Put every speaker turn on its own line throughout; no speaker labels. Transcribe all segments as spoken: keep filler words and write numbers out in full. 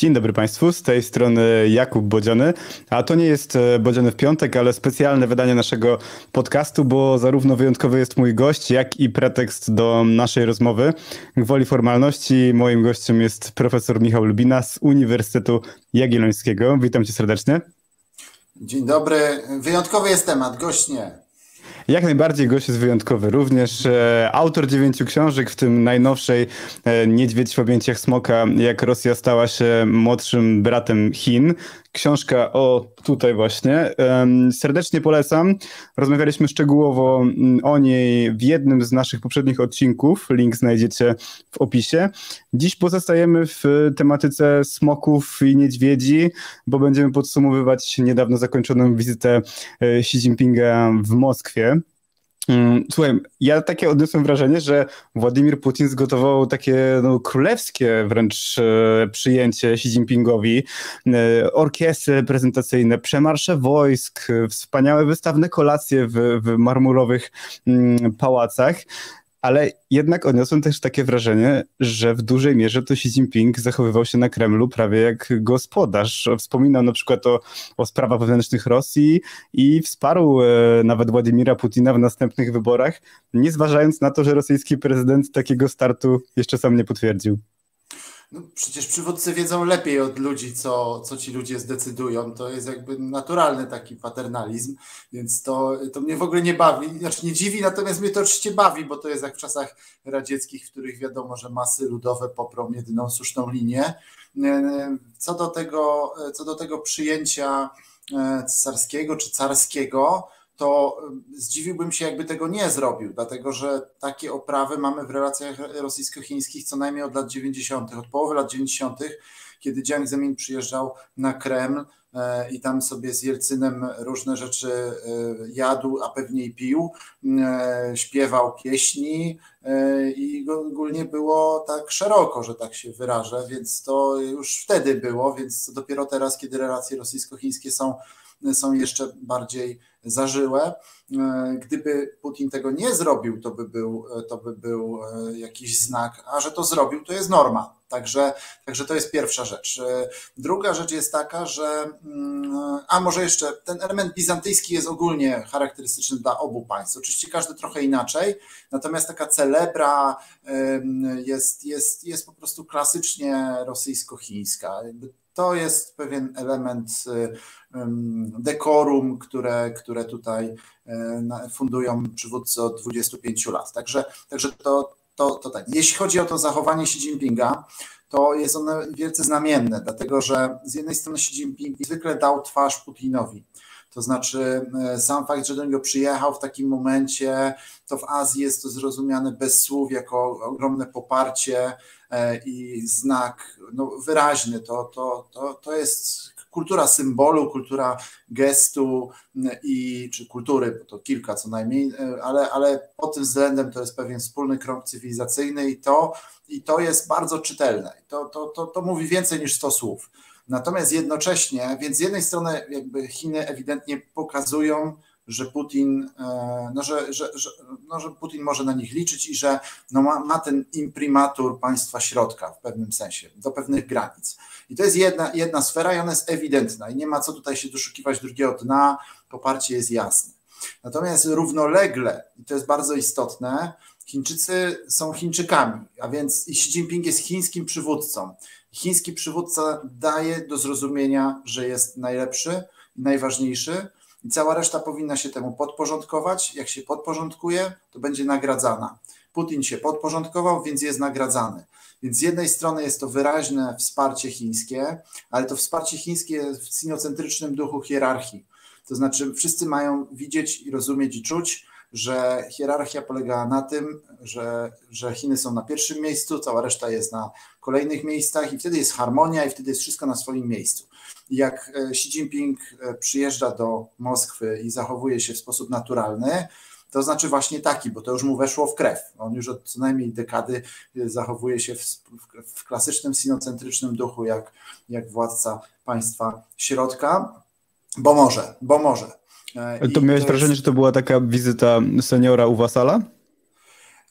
Dzień dobry Państwu, z tej strony Jakub Bodziony, a to nie jest Bodziony w piątek, ale specjalne wydanie naszego podcastu, bo zarówno wyjątkowy jest mój gość, jak i pretekst do naszej rozmowy. Gwoli formalności moim gościem jest profesor Michał Lubina z Uniwersytetu Jagiellońskiego. Witam Cię serdecznie.
Dzień dobry, wyjątkowy jest temat, gość nie.
Jak najbardziej gość jest wyjątkowy. Również e, autor dziewięciu książek, w tym najnowszej e, Niedźwiedź w objęciach smoka, jak Rosja stała się młodszym bratem Chin. Książka o tutaj właśnie. E, serdecznie polecam. Rozmawialiśmy szczegółowo o niej w jednym z naszych poprzednich odcinków. Link znajdziecie w opisie. Dziś pozostajemy w tematyce smoków i niedźwiedzi, bo będziemy podsumowywać niedawno zakończoną wizytę Xi Jinpinga w Moskwie. Słuchaj, ja takie odniosłem wrażenie, że Władimir Putin zgotował takie no, królewskie wręcz e, przyjęcie Xi Jinpingowi. E, orkiestry prezentacyjne, przemarsze wojsk, e, wspaniałe wystawne kolacje w, w marmurowych m, pałacach. Ale jednak odniosłem też takie wrażenie, że w dużej mierze to Xi Jinping zachowywał się na Kremlu prawie jak gospodarz. Wspominał na przykład o, o sprawach wewnętrznych Rosji i wsparł e, nawet Władimira Putina w następnych wyborach, nie zważając na to, że rosyjski prezydent takiego startu jeszcze sam nie potwierdził.
No, przecież przywódcy wiedzą lepiej od ludzi, co, co ci ludzie zdecydują. To jest jakby naturalny taki paternalizm, więc to, to mnie w ogóle nie bawi, znaczy nie dziwi, natomiast mnie to oczywiście bawi, bo to jest jak w czasach radzieckich, w których wiadomo, że masy ludowe poprą jedyną słuszną linię. Co do tego, co do tego przyjęcia cesarskiego czy carskiego, to zdziwiłbym się, jakby tego nie zrobił, dlatego że takie oprawy mamy w relacjach rosyjsko-chińskich co najmniej od lat dziewięćdziesiątych, od połowy lat dziewięćdziesiątych, kiedy Jiang Zemin przyjeżdżał na Kreml i tam sobie z Jelcynem różne rzeczy jadł, a pewnie i pił, śpiewał pieśni i ogólnie było tak szeroko, że tak się wyrażę, więc to już wtedy było, więc dopiero teraz, kiedy relacje rosyjsko-chińskie są są jeszcze bardziej zażyłe. Gdyby Putin tego nie zrobił, to by był, to by był jakiś znak, a że to zrobił, to jest norma. Także, także to jest pierwsza rzecz. Druga rzecz jest taka, że a może jeszcze ten element bizantyjski jest ogólnie charakterystyczny dla obu państw. Oczywiście każdy trochę inaczej, natomiast taka celebra jest, jest, jest po prostu klasycznie rosyjsko-chińska. To jest pewien element dekorum, które, które tutaj fundują przywódcy od dwudziestu pięciu lat. Także, także to, to, to tak. Jeśli chodzi o to zachowanie Xi Jinpinga, to jest ono wielce znamienne, dlatego że z jednej strony Xi Jinping zwykle dał twarz Putinowi. To znaczy sam fakt, że do niego przyjechał w takim momencie, to w Azji jest to zrozumiane bez słów jako ogromne poparcie i znak no, wyraźny. To, to, to, to jest kultura symbolu, kultura gestu i czy kultury, bo to kilka co najmniej, ale, ale pod tym względem to jest pewien wspólny krąg cywilizacyjny i to, i to jest bardzo czytelne. To, to, to, to mówi więcej niż sto słów. Natomiast jednocześnie, więc z jednej strony jakby Chiny ewidentnie pokazują, że Putin, no, że, że, że, no, że Putin może na nich liczyć i że no, ma, ma ten imprimatur państwa środka w pewnym sensie, do pewnych granic. I to jest jedna, jedna sfera i ona jest ewidentna i nie ma co tutaj się doszukiwać drugiego dna, poparcie jest jasne. Natomiast równolegle, i to jest bardzo istotne, Chińczycy są Chińczykami, a więc Xi Jinping jest chińskim przywódcą. Chiński przywódca daje do zrozumienia, że jest najlepszy, najważniejszy i cała reszta powinna się temu podporządkować. Jak się podporządkuje, to będzie nagradzana. Putin się podporządkował, więc jest nagradzany. Więc z jednej strony jest to wyraźne wsparcie chińskie, ale to wsparcie chińskie w sinocentrycznym duchu hierarchii. To znaczy wszyscy mają widzieć i rozumieć i czuć, że hierarchia polegała na tym, że, że Chiny są na pierwszym miejscu, cała reszta jest na kolejnych miejscach i wtedy jest harmonia i wtedy jest wszystko na swoim miejscu. I jak Xi Jinping przyjeżdża do Moskwy i zachowuje się w sposób naturalny, to znaczy właśnie taki, bo to już mu weszło w krew. On już od co najmniej dekady zachowuje się w, w, w klasycznym sinocentrycznym duchu, jak, jak władca państwa środka, bo może, bo może.
To miałeś to wrażenie, jest... że to była taka wizyta seniora u wasala?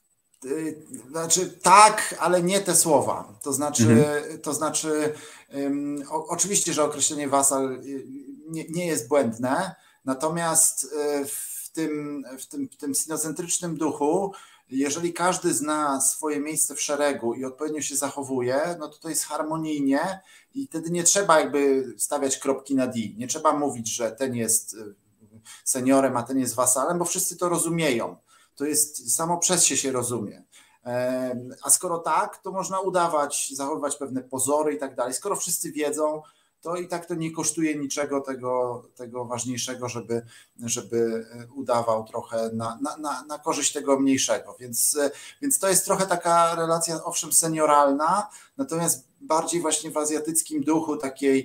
Znaczy tak, ale nie te słowa. To znaczy,
Mhm.
to znaczy um, o, oczywiście, że określenie wasal nie, nie jest błędne, natomiast w tym, w tym, w tym sinocentrycznym duchu, jeżeli każdy zna swoje miejsce w szeregu i odpowiednio się zachowuje, no to to jest harmonijnie i wtedy nie trzeba jakby stawiać kropki na D. Nie trzeba mówić, że ten jest seniorem, a ten jest wasalem, bo wszyscy to rozumieją. To jest samo przez się się rozumie. A skoro tak, to można udawać, zachowywać pewne pozory i tak dalej. Skoro wszyscy wiedzą, to i tak to nie kosztuje niczego tego, tego ważniejszego, żeby, żeby udawał trochę na, na, na, na korzyść tego mniejszego. Więc, więc to jest trochę taka relacja, owszem, senioralna, natomiast bardziej właśnie w azjatyckim duchu takiej,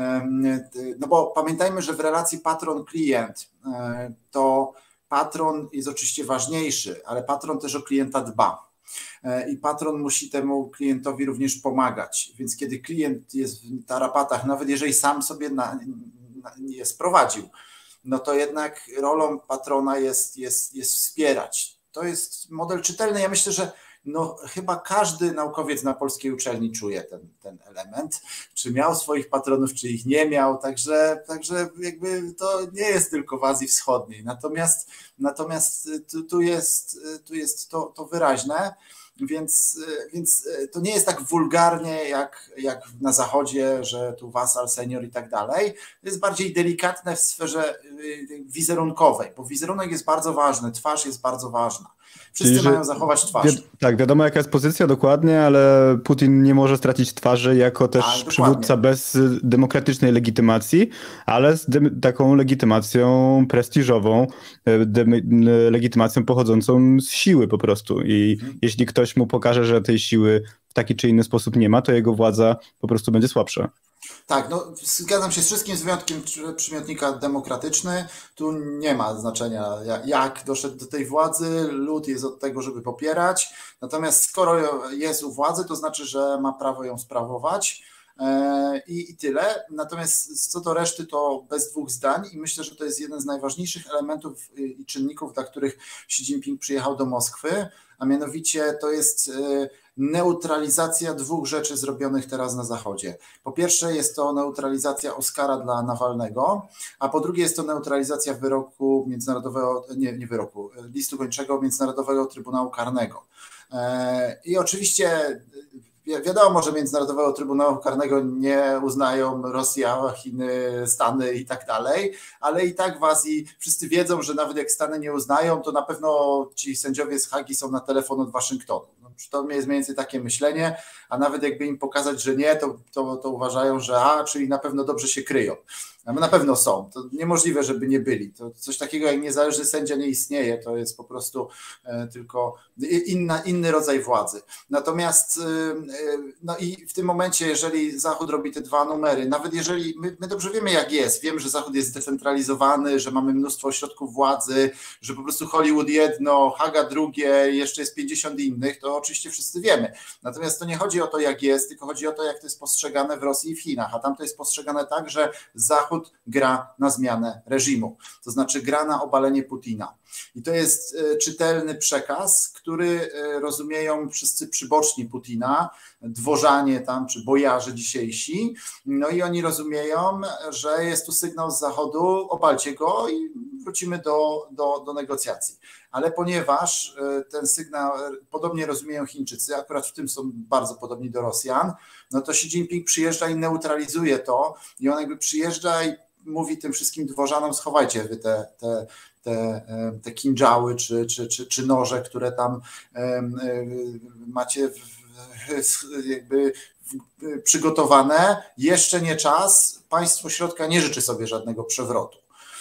no bo pamiętajmy, że w relacji patron-klient to patron jest oczywiście ważniejszy, ale patron też o klienta dba. I patron musi temu klientowi również pomagać. Więc kiedy klient jest w tarapatach, nawet jeżeli sam sobie na, na, je sprowadził, no to jednak rolą patrona jest, jest, jest wspierać. To jest model czytelny. Ja myślę, że no, chyba każdy naukowiec na polskiej uczelni czuje ten, ten element, czy miał swoich patronów, czy ich nie miał, także, także jakby to nie jest tylko w Azji Wschodniej, natomiast, natomiast tu, tu jest, tu jest to, to wyraźne, więc, więc to nie jest tak wulgarnie jak, jak na Zachodzie, że tu wasal, senior i tak dalej. To jest bardziej delikatne w sferze wizerunkowej, bo wizerunek jest bardzo ważny, twarz jest bardzo ważna. Wszyscy
Czyli, że
mają zachować
wi
twarz.
tak, wiadomo jaka jest pozycja dokładnie, ale Putin nie może stracić twarzy jako też
Tak,
przywódca
dokładnie.
bez demokratycznej legitymacji, ale z taką legitymacją prestiżową, legitymacją pochodzącą z siły po prostu. I
Mhm.
jeśli ktoś mu pokaże, że tej siły w taki czy inny sposób nie ma, to jego władza po prostu będzie słabsza.
Tak, no zgadzam się z wszystkim, z wyjątkiem przymiotnika demokratyczny. Tu nie ma znaczenia, jak doszedł do tej władzy. Lud jest od tego, żeby popierać. Natomiast skoro jest u władzy, to znaczy, że ma prawo ją sprawować. I, i tyle. Natomiast co do reszty, to bez dwóch zdań i myślę, że to jest jeden z najważniejszych elementów i czynników, dla których Xi Jinping przyjechał do Moskwy, a mianowicie to jest neutralizacja dwóch rzeczy zrobionych teraz na Zachodzie. Po pierwsze jest to neutralizacja Oscara dla Nawalnego, a po drugie jest to neutralizacja wyroku międzynarodowego, nie, nie wyroku, listu gończego Międzynarodowego Trybunału Karnego. I oczywiście wiadomo, że Międzynarodowego Trybunału Karnego nie uznają Rosja, Chiny, Stany i tak dalej, ale i tak w Azji wszyscy wiedzą, że nawet jak Stany nie uznają, to na pewno ci sędziowie z Hagi są na telefon od Waszyngtonu. No, to jest mniej więcej takie myślenie, a nawet jakby im pokazać, że nie, to, to, to uważają, że a, czyli na pewno dobrze się kryją. A na pewno są. To niemożliwe, żeby nie byli. To coś takiego jak niezależny sędzia nie istnieje. To jest po prostu e, tylko inna, inny rodzaj władzy. Natomiast e, no i w tym momencie, jeżeli Zachód robi te dwa numery, nawet jeżeli my, my dobrze wiemy jak jest, wiemy, że Zachód jest zdecentralizowany, że mamy mnóstwo ośrodków władzy, że po prostu Hollywood jedno, Haga drugie, jeszcze jest pięćdziesiąt innych, to oczywiście wszyscy wiemy. Natomiast to nie chodzi o to jak jest, tylko chodzi o to jak to jest postrzegane w Rosji i w Chinach, a tam to jest postrzegane tak, że Zachód gra na zmianę reżimu, to znaczy gra na obalenie Putina. I to jest czytelny przekaz, który rozumieją wszyscy przyboczni Putina, dworzanie tam, czy bojarze dzisiejsi, no i oni rozumieją, że jest tu sygnał z Zachodu, obalcie go i wrócimy do, do, do negocjacji. Ale ponieważ ten sygnał podobnie rozumieją Chińczycy, akurat w tym są bardzo podobni do Rosjan, no to Xi Jinping przyjeżdża i neutralizuje to i on jakby przyjeżdża i mówi tym wszystkim dworzanom, schowajcie wy te, te, te, te kinżały czy, czy, czy, czy noże, które tam macie jakby przygotowane. Jeszcze nie czas. Państwo środka nie życzy sobie żadnego przewrotu.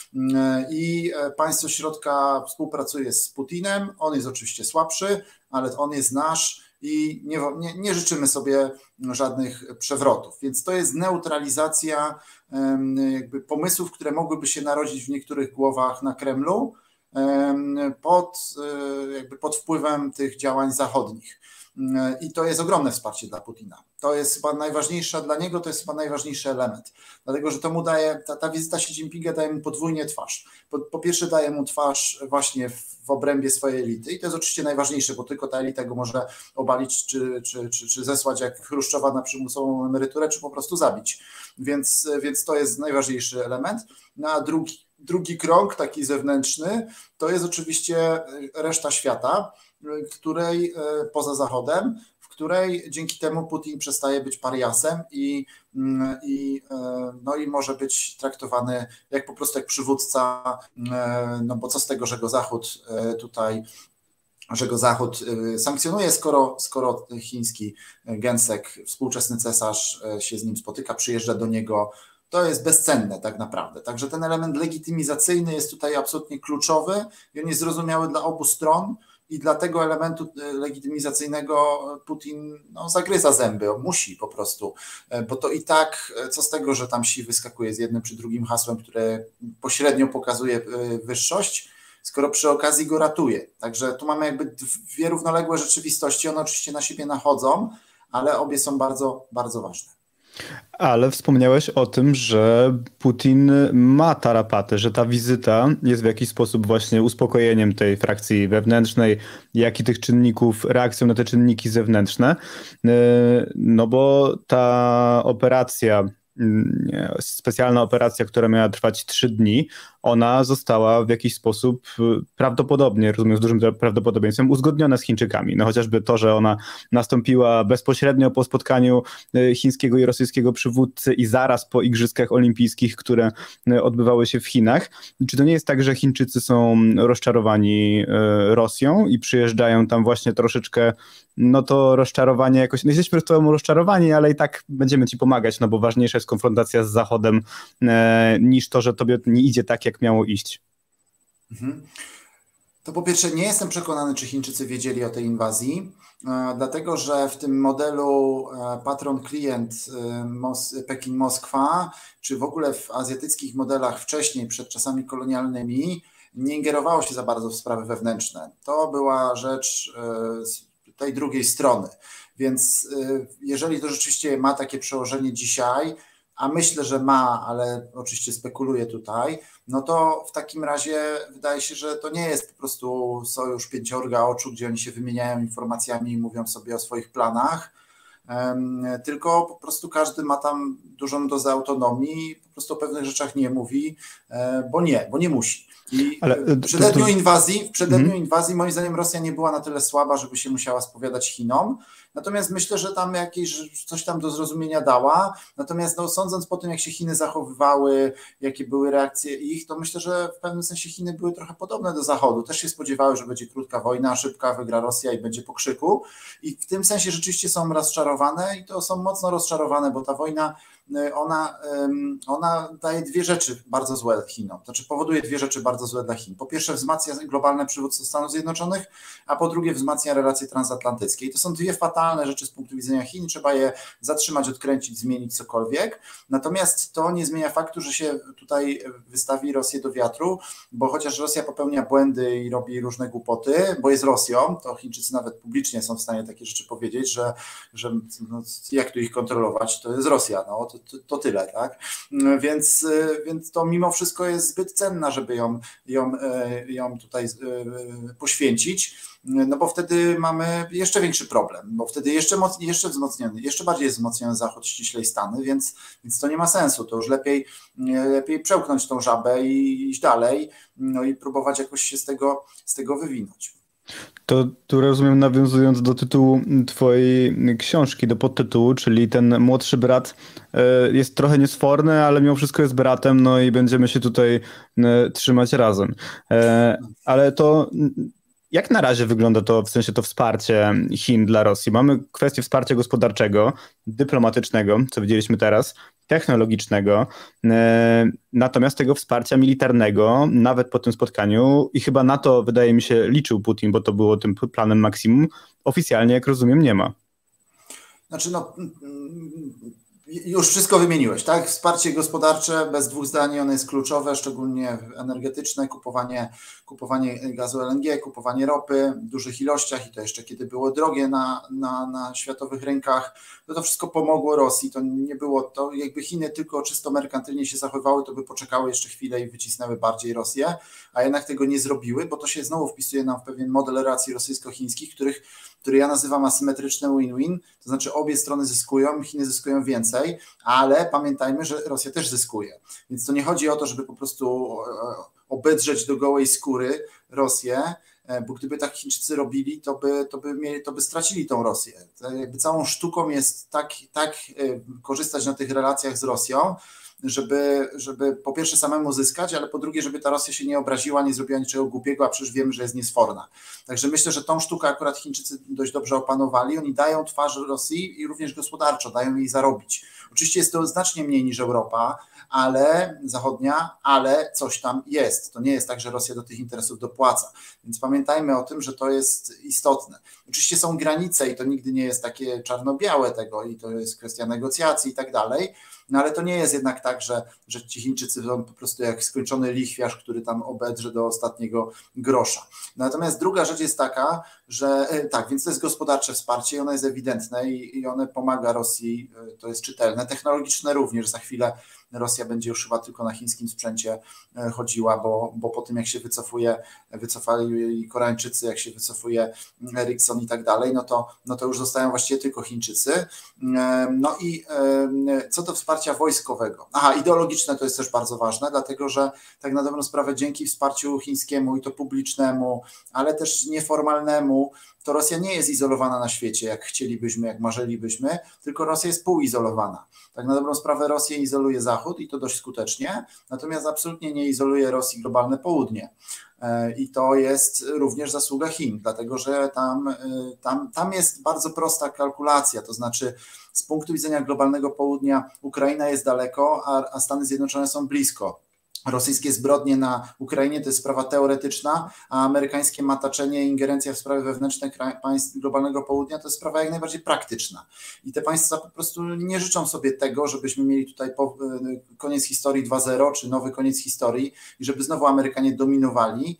I państwo środka współpracuje z Putinem. On jest oczywiście słabszy, ale on jest nasz i nie, nie, nie życzymy sobie żadnych przewrotów. Więc to jest neutralizacja jakby pomysłów, które mogłyby się narodzić w niektórych głowach na Kremlu pod, jakby pod wpływem tych działań zachodnich. i to jest ogromne wsparcie dla Putina. To jest chyba najważniejsza dla niego, to jest chyba najważniejszy element, dlatego że to mu daje, ta, ta wizyta Xi Jinpinga daje mu podwójnie twarz. Po, po pierwsze daje mu twarz właśnie w, w obrębie swojej elity i to jest oczywiście najważniejsze, bo tylko ta elita go może obalić, czy, czy, czy, czy zesłać jak Chruszczowa na przymusową emeryturę, czy po prostu zabić. Więc, więc to jest najważniejszy element. No a drugi, drugi krąg, taki zewnętrzny, to jest oczywiście reszta świata, której poza Zachodem, w której dzięki temu Putin przestaje być pariasem i, i, no i może być traktowany jak po prostu jak przywódca, no bo co z tego, że go Zachód tutaj, że go Zachód sankcjonuje, skoro, skoro chiński gensek, współczesny cesarz się z nim spotyka, przyjeżdża do niego. To jest bezcenne tak naprawdę. Także ten element legitymizacyjny jest tutaj absolutnie kluczowy i on jest zrozumiały dla obu stron i dla tego elementu legitymizacyjnego Putin no, zagryza zęby, on musi po prostu, bo to i tak, co z tego, że tam Xi wyskakuje z jednym czy drugim hasłem, które pośrednio pokazuje wyższość, skoro przy okazji go ratuje. Także tu mamy jakby dwie równoległe rzeczywistości, one oczywiście na siebie nachodzą, ale obie są bardzo, bardzo ważne.
Ale wspomniałeś o tym, że Putin ma tarapaty, że ta wizyta jest w jakiś sposób właśnie uspokojeniem tej frakcji wewnętrznej, jak i tych czynników, reakcją na te czynniki zewnętrzne. No bo ta operacja, specjalna operacja, która miała trwać trzy dni, ona została w jakiś sposób prawdopodobnie, rozumiem z dużym prawdopodobieństwem, uzgodniona z Chińczykami. No chociażby to, że ona nastąpiła bezpośrednio po spotkaniu chińskiego i rosyjskiego przywódcy i zaraz po Igrzyskach Olimpijskich, które odbywały się w Chinach. Czy to nie jest tak, że Chińczycy są rozczarowani Rosją i przyjeżdżają tam właśnie troszeczkę, no to rozczarowanie jakoś, no jesteśmy po prostu rozczarowani, ale i tak będziemy ci pomagać, no bo ważniejsza jest konfrontacja z Zachodem e, niż to, że tobie nie idzie tak, jak miało iść. Mhm.
To po pierwsze nie jestem przekonany, czy Chińczycy wiedzieli o tej inwazji, e, dlatego że w tym modelu e, patron-klient e, Pekin-Moskwa, czy w ogóle w azjatyckich modelach wcześniej, przed czasami kolonialnymi, nie ingerowało się za bardzo w sprawy wewnętrzne. To była rzecz e, tej drugiej strony. Więc e, jeżeli to rzeczywiście ma takie przełożenie dzisiaj, a myślę, że ma, ale oczywiście spekuluję tutaj, no to w takim razie wydaje się, że to nie jest po prostu sojusz pięciorga oczu, gdzie oni się wymieniają informacjami i mówią sobie o swoich planach, tylko po prostu każdy ma tam dużą dozę autonomii i po prostu o pewnych rzeczach nie mówi, bo nie, bo nie musi. I ale, w przededniu inwazji, w przededniu hmm. inwazji moim zdaniem Rosja nie była na tyle słaba, żeby się musiała spowiadać Chinom, natomiast myślę, że tam jakieś coś tam do zrozumienia dała, natomiast no, sądząc po tym, jak się Chiny zachowywały, jakie były reakcje ich, to myślę, że w pewnym sensie Chiny były trochę podobne do Zachodu, też się spodziewały, że będzie krótka wojna, szybka, wygra Rosja i będzie po krzyku i w tym sensie rzeczywiście są rozczarowane i to są mocno rozczarowane, bo ta wojna Ona, ona daje dwie rzeczy bardzo złe Chinom, to znaczy powoduje dwie rzeczy bardzo złe dla Chin. Po pierwsze wzmacnia globalne przywództwo Stanów Zjednoczonych, a po drugie wzmacnia relacje transatlantyckie. I to są dwie fatalne rzeczy z punktu widzenia Chin, trzeba je zatrzymać, odkręcić, zmienić cokolwiek. Natomiast to nie zmienia faktu, że się tutaj wystawi Rosję do wiatru, bo chociaż Rosja popełnia błędy i robi różne głupoty, bo jest Rosją, to Chińczycy nawet publicznie są w stanie takie rzeczy powiedzieć, że, że no, jak tu ich kontrolować, to jest Rosja, no to, to, to tyle, tak? Więc, więc to mimo wszystko jest zbyt cenna, żeby ją, ją, ją tutaj poświęcić, no bo wtedy mamy jeszcze większy problem, bo wtedy jeszcze mocniej, jeszcze wzmocniony, jeszcze bardziej jest wzmocniony Zachód, ściślej Stany, więc, więc to nie ma sensu, to już lepiej, lepiej przełknąć tą żabę i iść dalej, no i próbować jakoś się z tego, z tego wywinąć.
To tu rozumiem, nawiązując do tytułu twojej książki, do podtytułu, czyli ten młodszy brat jest trochę niesforny, ale mimo wszystko jest bratem, no i będziemy się tutaj trzymać razem. Ale to jak na razie wygląda to, w sensie to wsparcie Chin dla Rosji? Mamy kwestię wsparcia gospodarczego, dyplomatycznego, co widzieliśmy teraz, technologicznego, natomiast tego wsparcia militarnego, nawet po tym spotkaniu, i chyba na to, wydaje mi się, liczył Putin, bo to było tym planem maksimum, oficjalnie, jak rozumiem, nie ma.
Znaczy no, Już wszystko wymieniłeś, tak? Wsparcie gospodarcze, bez dwóch zdań, ono jest kluczowe, szczególnie energetyczne, kupowanie, kupowanie gazu L N G, kupowanie ropy w dużych ilościach i to jeszcze kiedy było drogie na, na, na światowych rynkach, no to wszystko pomogło Rosji, to nie było to, jakby Chiny tylko czysto merkantylnie się zachowywały, to by poczekały jeszcze chwilę i wycisnęły bardziej Rosję, a jednak tego nie zrobiły, bo to się znowu wpisuje nam w pewien model relacji rosyjsko-chińskich, których który ja nazywam asymetryczne win-win, to znaczy obie strony zyskują, Chiny zyskują więcej, ale pamiętajmy, że Rosja też zyskuje. Więc to nie chodzi o to, żeby po prostu obedrzeć do gołej skóry Rosję, bo gdyby tak Chińczycy robili, to by, to by, mieli, to by stracili tą Rosję. To jakby całą sztuką jest tak, tak korzystać na tych relacjach z Rosją, żeby, żeby po pierwsze samemu zyskać, ale po drugie, żeby ta Rosja się nie obraziła, nie zrobiła niczego głupiego, a przecież wiemy, że jest niesforna. Także myślę, że tą sztukę akurat Chińczycy dość dobrze opanowali. Oni dają twarz Rosji i również gospodarczo, dają jej zarobić. Oczywiście jest to znacznie mniej niż Europa, ale zachodnia, ale coś tam jest. To nie jest tak, że Rosja do tych interesów dopłaca. Więc pamiętajmy o tym, że to jest istotne. Oczywiście są granice i to nigdy nie jest takie czarno-białe tego i to jest kwestia negocjacji i tak dalej, no ale to nie jest jednak tak, że, że ci Chińczycy są po prostu jak skończony lichwiarz, który tam obedrze do ostatniego grosza. Natomiast druga rzecz jest taka, że tak, więc to jest gospodarcze wsparcie i ono jest ewidentne i, i one pomaga Rosji, to jest czytelne, technologiczne również, za chwilę Rosja będzie już chyba tylko na chińskim sprzęcie chodziła, bo, bo po tym jak się wycofuje, wycofali Koreańczycy, jak się wycofuje Ericsson i tak dalej, no to, no to już zostają właściwie tylko Chińczycy. No i co do wsparcia wojskowego, aha, ideologiczne to jest też bardzo ważne, dlatego że tak na dobrą sprawę dzięki wsparciu chińskiemu i to publicznemu, ale też nieformalnemu, to Rosja nie jest izolowana na świecie, jak chcielibyśmy, jak marzylibyśmy, tylko Rosja jest półizolowana. Tak na dobrą sprawę Rosję izoluje Zachód i to dość skutecznie, natomiast absolutnie nie izoluje Rosji globalne południe. I to jest również zasługa Chin, dlatego że tam, tam, tam jest bardzo prosta kalkulacja, to znaczy z punktu widzenia globalnego południa Ukraina jest daleko, a, a Stany Zjednoczone są blisko. Rosyjskie zbrodnie na Ukrainie to jest sprawa teoretyczna, a amerykańskie mataczenie i ingerencja w sprawy wewnętrzne państw globalnego południa to jest sprawa jak najbardziej praktyczna. I te państwa po prostu nie życzą sobie tego, żebyśmy mieli tutaj koniec historii dwa zero, czy nowy koniec historii i żeby znowu Amerykanie dominowali.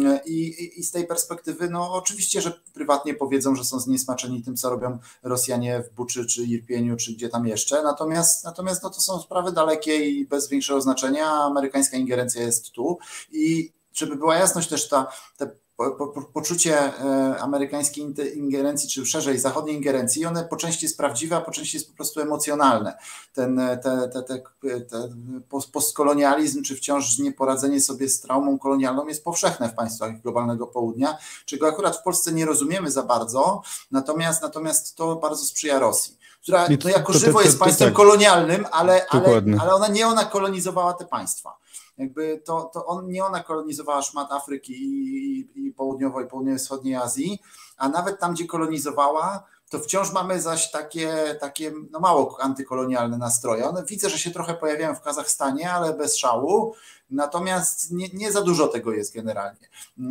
I, i z tej perspektywy, no oczywiście, że prywatnie powiedzą, że są zniesmaczeni tym, co robią Rosjanie w Buczy, czy Irpieniu, czy gdzie tam jeszcze, natomiast, natomiast no to są sprawy dalekie i bez większego znaczenia, a amerykańska ingerencja jest tu i żeby była jasność też ta, te po, po, poczucie amerykańskiej ingerencji, czy szerzej zachodniej ingerencji, one po części jest prawdziwe, a po części jest po prostu emocjonalne. Ten te, te, te, te postkolonializm, czy wciąż nieporadzenie sobie z traumą kolonialną jest powszechne w państwach globalnego południa, czego akurat w Polsce nie rozumiemy za bardzo, natomiast, natomiast to bardzo sprzyja Rosji, która no jako to, to, żywo to, to, jest państwem tak. kolonialnym, ale, ale, ale ona nie ona kolonizowała te państwa. Jakby to, to on, nie ona kolonizowała szmat Afryki i, i, i południowej, i południowo-wschodniej Azji, a nawet tam, gdzie kolonizowała, to wciąż mamy zaś takie, takie no mało antykolonialne nastroje. One widzę, że się trochę pojawiają w Kazachstanie, ale bez szału, natomiast nie, nie za dużo tego jest generalnie.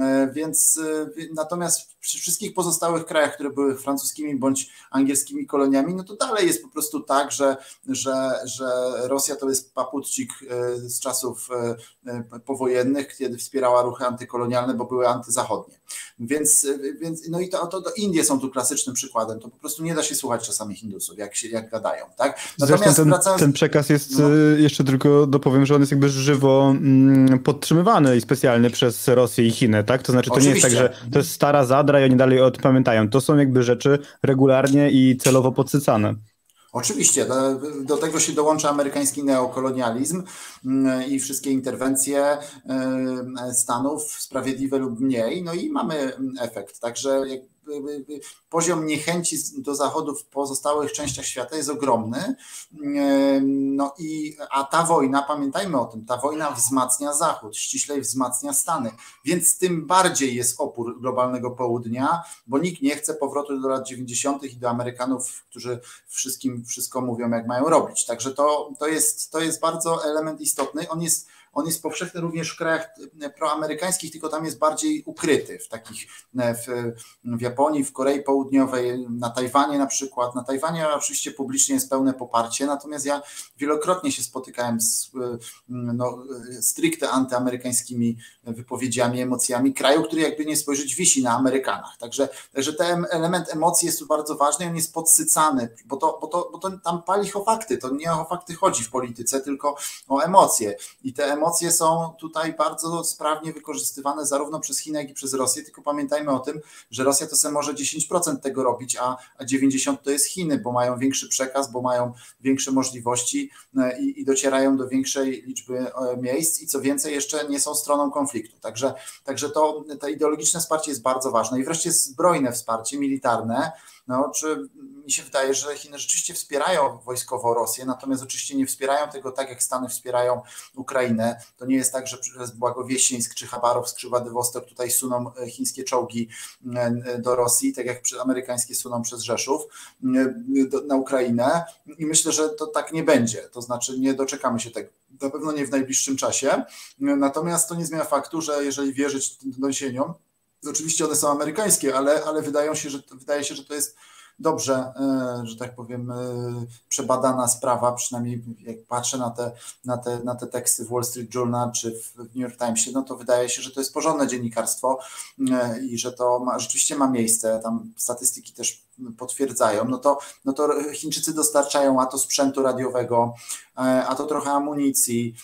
Więc natomiast przy wszystkich pozostałych krajach, które były francuskimi bądź angielskimi koloniami, no to dalej jest po prostu tak, że, że, że Rosja to jest papucik z czasów powojennych, kiedy wspierała ruchy antykolonialne, bo były antyzachodnie. Więc, więc no i to, to, to Indie są tu klasycznym przykładem. To po prostu nie da się słuchać czasami Hindusów, jak się jak gadają, tak?
Natomiast ten, wracając... ten przekaz jest, no. jeszcze tylko dopowiem, że on jest jakby żywo podtrzymywany i specjalnie przez Rosję i Chiny, tak? To znaczy to Oczywiście. nie jest tak, że to jest stara zadra i oni dalej o tym pamiętają. To są jakby rzeczy regularnie i celowo podsycane.
Oczywiście, do, do tego się dołącza amerykański neokolonializm i wszystkie interwencje Stanów, sprawiedliwe lub mniej, no i mamy efekt. Także poziom niechęci do Zachodu w pozostałych częściach świata jest ogromny. No i, a ta wojna, pamiętajmy o tym, ta wojna wzmacnia Zachód, ściślej wzmacnia Stany, więc tym bardziej jest opór globalnego południa, bo nikt nie chce powrotu do lat dziewięćdziesiątych i do Amerykanów, którzy wszystkim wszystko mówią, jak mają robić. Także to, to, jest, to jest bardzo element istotny. On jest on jest powszechny również w krajach proamerykańskich, tylko tam jest bardziej ukryty, w takich, w, w Japonii, w Korei Południowej, na Tajwanie na przykład. Na Tajwanie oczywiście publicznie jest pełne poparcie, natomiast ja wielokrotnie się spotykałem z no, stricte antyamerykańskimi wypowiedziami, emocjami kraju, który jakby nie spojrzeć wisi na Amerykanach. Także, także ten element emocji jest tu bardzo ważny, on jest podsycany, bo to, bo to, bo to tam pali o fakty, to nie o fakty chodzi w polityce, tylko o emocje. I te emocje są tutaj bardzo sprawnie wykorzystywane zarówno przez Chiny, jak i przez Rosję, tylko pamiętajmy o tym, że Rosja to sobie może dziesięć procent tego robić, a, a dziewięćdziesiąt procent to jest Chiny, bo mają większy przekaz, bo mają większe możliwości i, i docierają do większej liczby miejsc i co więcej jeszcze nie są stroną konfliktu. Także, także to, to ideologiczne wsparcie jest bardzo ważne. I wreszcie zbrojne wsparcie militarne. No, czy mi się wydaje, że Chiny rzeczywiście wspierają wojskowo Rosję, natomiast oczywiście nie wspierają tego tak, jak Stany wspierają Ukrainę. To nie jest tak, że przez Błagowieścińsk czy Chabarowsk czy Władywostok tutaj suną chińskie czołgi do Rosji, tak jak amerykańskie suną przez Rzeszów na Ukrainę i myślę, że to tak nie będzie, to znaczy nie doczekamy się tego. Na pewno nie w najbliższym czasie, natomiast to nie zmienia faktu, że jeżeli wierzyć doniesieniom, oczywiście one są amerykańskie, ale, ale wydają się, że, wydaje się, że to jest dobrze, że tak powiem, przebadana sprawa, przynajmniej jak patrzę na te, na te, na te teksty w Wall Street Journal czy w New York Timesie, no to wydaje się, że to jest porządne dziennikarstwo i że to ma, rzeczywiście ma miejsce, tam statystyki też potwierdzają, no to, no to Chińczycy dostarczają a to sprzętu radiowego, a to trochę amunicji,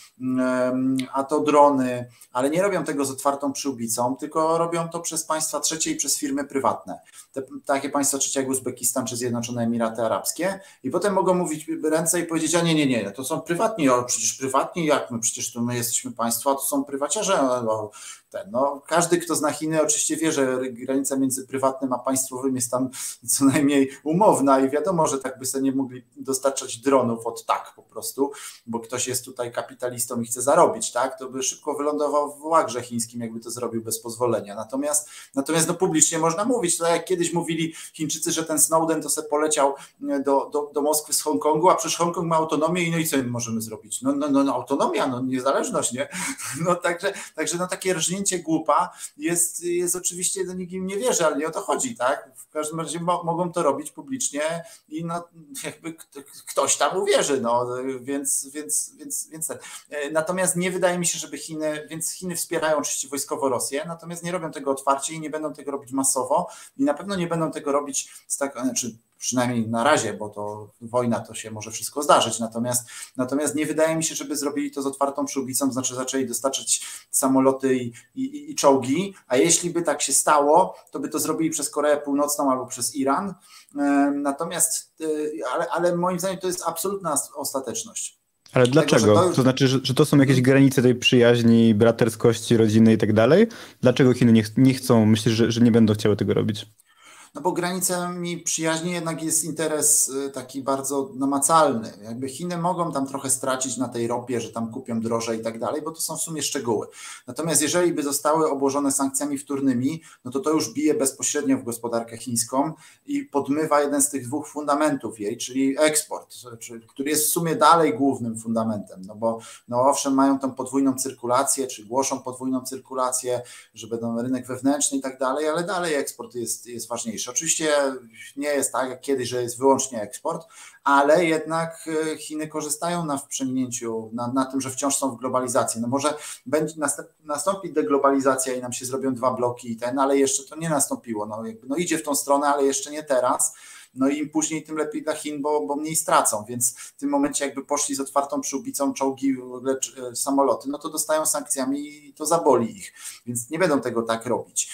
a to drony, ale nie robią tego z otwartą przyłbicą, tylko robią to przez państwa trzecie i przez firmy prywatne. Te, takie państwa trzecie jak Uzbekistan czy Zjednoczone Emiraty Arabskie i potem mogą mówić ręce i powiedzieć, a nie, nie, nie, to są prywatni, o przecież prywatni, jak my, przecież to my jesteśmy państwo, a to są prywaciarze, no, ten, no, każdy, kto zna Chiny, oczywiście wie, że granica między prywatnym a państwowym jest tam co najmniej umowna i wiadomo, że tak by sobie nie mogli dostarczać dronów od tak po prostu, bo ktoś jest tutaj kapitalistą i chce zarobić, tak, to by szybko wylądował w łagrze chińskim, jakby to zrobił bez pozwolenia. Natomiast, natomiast no, publicznie można mówić, to jak kiedyś mówili Chińczycy, że ten Snowden to se poleciał do, do, do Moskwy z Hongkongu, a przecież Hongkong ma autonomię i no i co my możemy zrobić? No, no, no, no autonomia, no niezależność, nie? No także, także no takie rżnięcie głupa jest, jest oczywiście, no nikt im nie wierzy, ale nie o to chodzi, tak? W każdym razie mo, mogą to robić publicznie i no jakby ktoś tam uwierzy, no więc, więc, więc, więc ten. Natomiast nie wydaje mi się, żeby Chiny, więc Chiny wspierają oczywiście wojskowo Rosję, natomiast nie robią tego otwarcie i nie będą tego robić masowo i na pewno nie będą tego robić z tak, znaczy przynajmniej na razie, bo to wojna to się może wszystko zdarzyć, natomiast, natomiast nie wydaje mi się, żeby zrobili to z otwartą przyłbicą, znaczy zaczęli dostarczać samoloty i, i, i czołgi, a jeśli by tak się stało, to by to zrobili przez Koreę Północną albo przez Iran, natomiast, ale, ale moim zdaniem to jest absolutna ostateczność.
Ale dlaczego? Tego, to... to znaczy, że, że to są jakieś granice tej przyjaźni, braterskości, rodziny i tak dalej? Dlaczego Chiny nie, ch- nie chcą, myślisz, że, że nie będą chciały tego robić?
No bo granicami przyjaźni jednak jest interes taki bardzo namacalny. Jakby Chiny mogą tam trochę stracić na tej ropie, że tam kupią drożej i tak dalej, bo to są w sumie szczegóły. Natomiast jeżeli by zostały obłożone sankcjami wtórnymi, no to to już bije bezpośrednio w gospodarkę chińską i podmywa jeden z tych dwóch fundamentów jej, czyli eksport, który jest w sumie dalej głównym fundamentem, no bo no owszem, mają tą podwójną cyrkulację, czy głoszą podwójną cyrkulację, że będą rynek wewnętrzny i tak dalej, ale dalej eksport jest, jest ważniejszy. Oczywiście nie jest tak jak kiedyś, że jest wyłącznie eksport, ale jednak Chiny korzystają na wprzęgnięciu, na, na tym, że wciąż są w globalizacji. No może będzie nastąpi deglobalizacja i nam się zrobią dwa bloki i ten, ale jeszcze to nie nastąpiło. No, jakby, no idzie w tą stronę, ale jeszcze nie teraz. No i im później, tym lepiej dla Chin, bo, bo mniej stracą, więc w tym momencie jakby poszli z otwartą przyłbicą czołgi, w ogóle samoloty, no to dostają sankcjami i to zaboli ich, więc nie będą tego tak robić.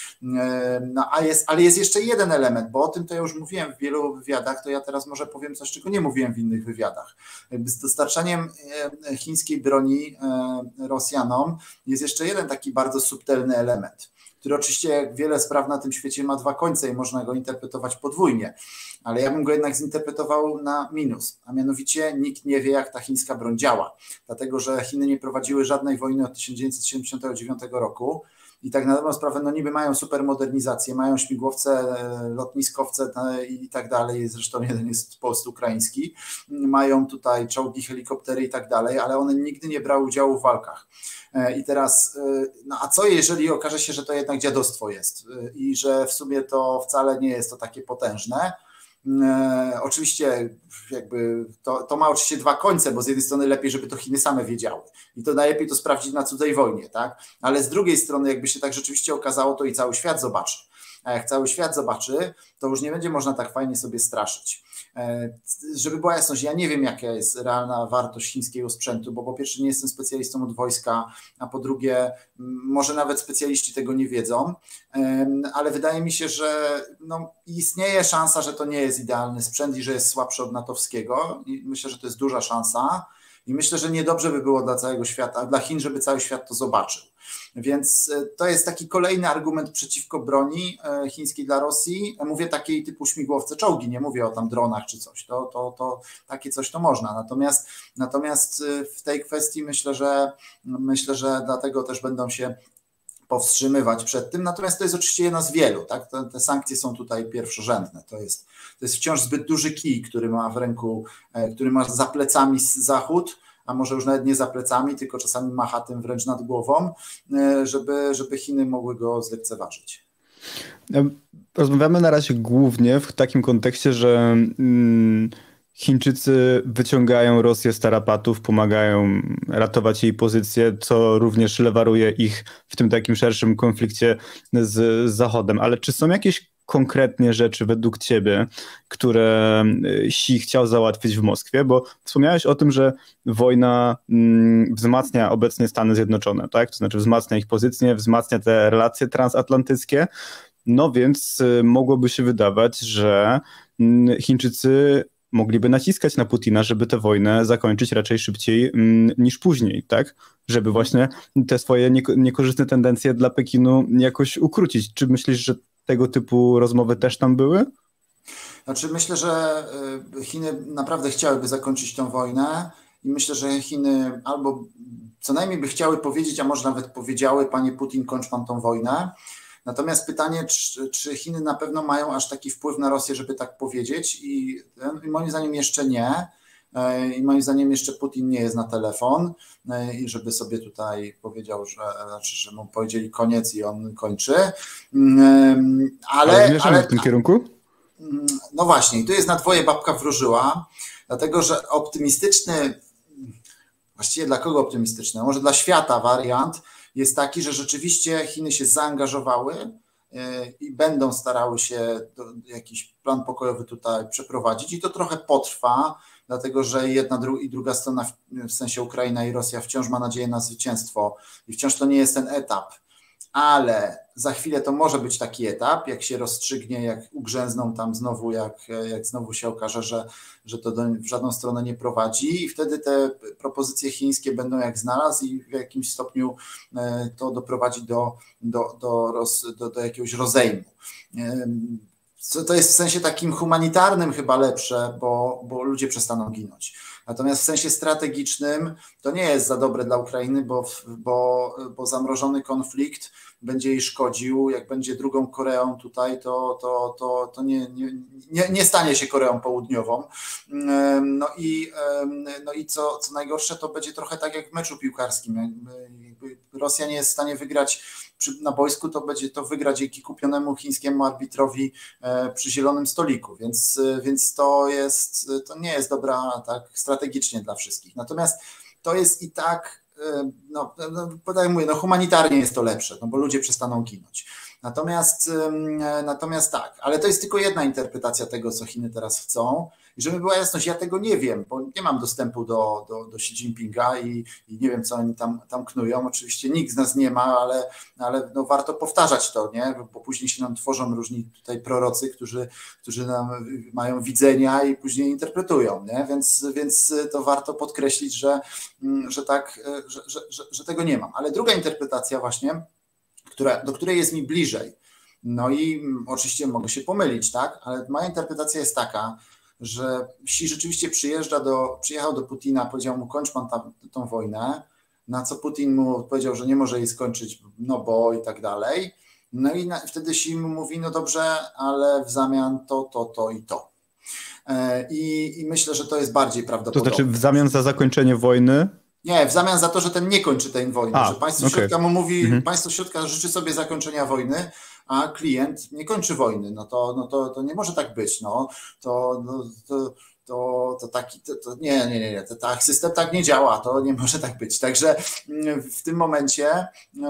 No, a jest, ale jest jeszcze jeden element, bo o tym to ja już mówiłem w wielu wywiadach, to ja teraz może powiem coś, czego nie mówiłem w innych wywiadach. Jakby z dostarczaniem chińskiej broni Rosjanom jest jeszcze jeden taki bardzo subtelny element, który oczywiście jak wiele spraw na tym świecie ma dwa końce i można go interpretować podwójnie, ale ja bym go jednak zinterpretował na minus, a mianowicie nikt nie wie, jak ta chińska broń działa, dlatego że Chiny nie prowadziły żadnej wojny od tysiąc dziewięćset siedemdziesiątego dziewiątego roku, i tak na dobrą sprawę, no niby mają super modernizację, mają śmigłowce, lotniskowce i tak dalej, zresztą jeden jest polsko-ukraiński, mają tutaj czołgi, helikoptery i tak dalej, ale one nigdy nie brały udziału w walkach. I teraz, no a co jeżeli okaże się, że to jednak dziadostwo jest i że w sumie to wcale nie jest to takie potężne? E, oczywiście jakby to, to ma oczywiście dwa końce, bo z jednej strony lepiej, żeby to Chiny same wiedziały i to najlepiej to sprawdzić na cudzej wojnie, tak? Ale z drugiej strony jakby się tak rzeczywiście okazało, to i cały świat zobaczy. A jak cały świat zobaczy, to już nie będzie można tak fajnie sobie straszyć. Żeby była jasność, ja nie wiem, jaka jest realna wartość chińskiego sprzętu, bo po pierwsze nie jestem specjalistą od wojska, a po drugie może nawet specjaliści tego nie wiedzą, ale wydaje mi się, że no, istnieje szansa, że to nie jest idealny sprzęt i że jest słabszy od natowskiego i myślę, że to jest duża szansa i myślę, że niedobrze by było dla całego świata, dla Chin, żeby cały świat to zobaczył. Więc to jest taki kolejny argument przeciwko broni chińskiej dla Rosji. Mówię takiej typu śmigłowce, czołgi, nie mówię o tam dronach czy coś. To, to, to takie coś to można. Natomiast, natomiast w tej kwestii myślę, że myślę, że dlatego też będą się powstrzymywać przed tym. Natomiast to jest oczywiście jedna z wielu. Tak? Te, te sankcje są tutaj pierwszorzędne. To jest, to jest wciąż zbyt duży kij, który ma w ręku, który ma za plecami Zachód, a może już nawet nie za plecami, tylko czasami macha tym wręcz nad głową, żeby, żeby Chiny mogły go zlekceważyć.
Rozmawiamy na razie głównie w takim kontekście, że Chińczycy wyciągają Rosję z tarapatów, pomagają ratować jej pozycję, co również lewaruje ich w tym takim szerszym konflikcie z, z Zachodem. Ale czy są jakieś konkretnie rzeczy według ciebie, które Xi chciał załatwić w Moskwie? Bo wspomniałeś o tym, że wojna wzmacnia obecnie Stany Zjednoczone, tak? To znaczy wzmacnia ich pozycję, wzmacnia te relacje transatlantyckie. No więc mogłoby się wydawać, że Chińczycy mogliby naciskać na Putina, żeby tę wojnę zakończyć raczej szybciej niż później, tak? Żeby właśnie te swoje niekorzystne tendencje dla Pekinu jakoś ukrócić. Czy myślisz, że tego typu rozmowy też tam były?
Znaczy myślę, że Chiny naprawdę chciałyby zakończyć tę wojnę i myślę, że Chiny albo co najmniej by chciały powiedzieć, a może nawet powiedziały: panie Putin, kończ pan tą wojnę. Natomiast pytanie, czy, czy Chiny na pewno mają aż taki wpływ na Rosję, żeby tak powiedzieć i, i moim zdaniem jeszcze nie. I moim zdaniem jeszcze Putin nie jest na telefon i żeby sobie tutaj powiedział, że, znaczy, że mu powiedzieli koniec i on kończy. Ale,
ale zmierzamy ale, w tym kierunku?
No właśnie, i tu jest na dwoje babka wróżyła, dlatego że optymistyczny, właściwie dla kogo optymistyczny? Może dla świata wariant jest taki, że rzeczywiście Chiny się zaangażowały i będą starały się jakiś plan pokojowy tutaj przeprowadzić i to trochę potrwa, dlatego że jedna i druga strona, w sensie Ukraina i Rosja, wciąż ma nadzieję na zwycięstwo i wciąż to nie jest ten etap, ale za chwilę to może być taki etap, jak się rozstrzygnie, jak ugrzęzną tam znowu, jak, jak znowu się okaże, że, że to do, w żadną stronę nie prowadzi i wtedy te propozycje chińskie będą jak znalazł i w jakimś stopniu to doprowadzi do, do, do, roz, do, do jakiegoś rozejmu. To jest w sensie takim humanitarnym chyba lepsze, bo, bo ludzie przestaną ginąć. Natomiast w sensie strategicznym to nie jest za dobre dla Ukrainy, bo, bo, bo zamrożony konflikt będzie jej szkodził. Jak będzie drugą Koreą tutaj, to, to, to, to nie, nie, nie stanie się Koreą Południową. No i, no i co, co najgorsze, to będzie trochę tak jak w meczu piłkarskim. Jakby Rosja nie jest w stanie wygrać na boisku, to będzie to wygra dzięki kupionemu chińskiemu arbitrowi przy zielonym stoliku, więc, więc to jest, to nie jest dobra tak strategicznie dla wszystkich. Natomiast to jest i tak, no, no tak jak mówię, no humanitarnie jest to lepsze, no bo ludzie przestaną ginąć. Natomiast, natomiast tak, ale to jest tylko jedna interpretacja tego, co Chiny teraz chcą. I żeby była jasność, ja tego nie wiem, bo nie mam dostępu do, do, do Xi Jinpinga i, i nie wiem, co oni tam, tam knują. Oczywiście nikt z nas nie ma, ale, ale no warto powtarzać to, nie? Bo później się nam tworzą różni tutaj prorocy, którzy, którzy nam mają widzenia i później interpretują, nie? Więc, więc to warto podkreślić, że, że tak, że, że, że, że tego nie mam. Ale druga interpretacja właśnie, która, do której jest mi bliżej, no i oczywiście mogę się pomylić, tak? Ale moja interpretacja jest taka, że Xi rzeczywiście przyjeżdża do, przyjechał do Putina, powiedział mu: kończ pan tam, tą wojnę, na co Putin mu powiedział, że nie może jej skończyć, no bo i tak dalej. No i na, wtedy Xi mu mówi, no dobrze, ale w zamian to, to, to i to. I, i myślę, że to jest bardziej prawdopodobne.
To znaczy w zamian za zakończenie wojny?
Nie, w zamian za to, że ten nie kończy tej wojny,
A,
że państwo
okay.
środka mu mówi,
mhm.
państwo środka życzy sobie zakończenia wojny, a klient nie kończy wojny. No to, no to, to nie może tak być. No to, no, to, to, to taki, to, to nie, nie, nie, to tak, system tak nie działa, to nie może tak być. Także w tym momencie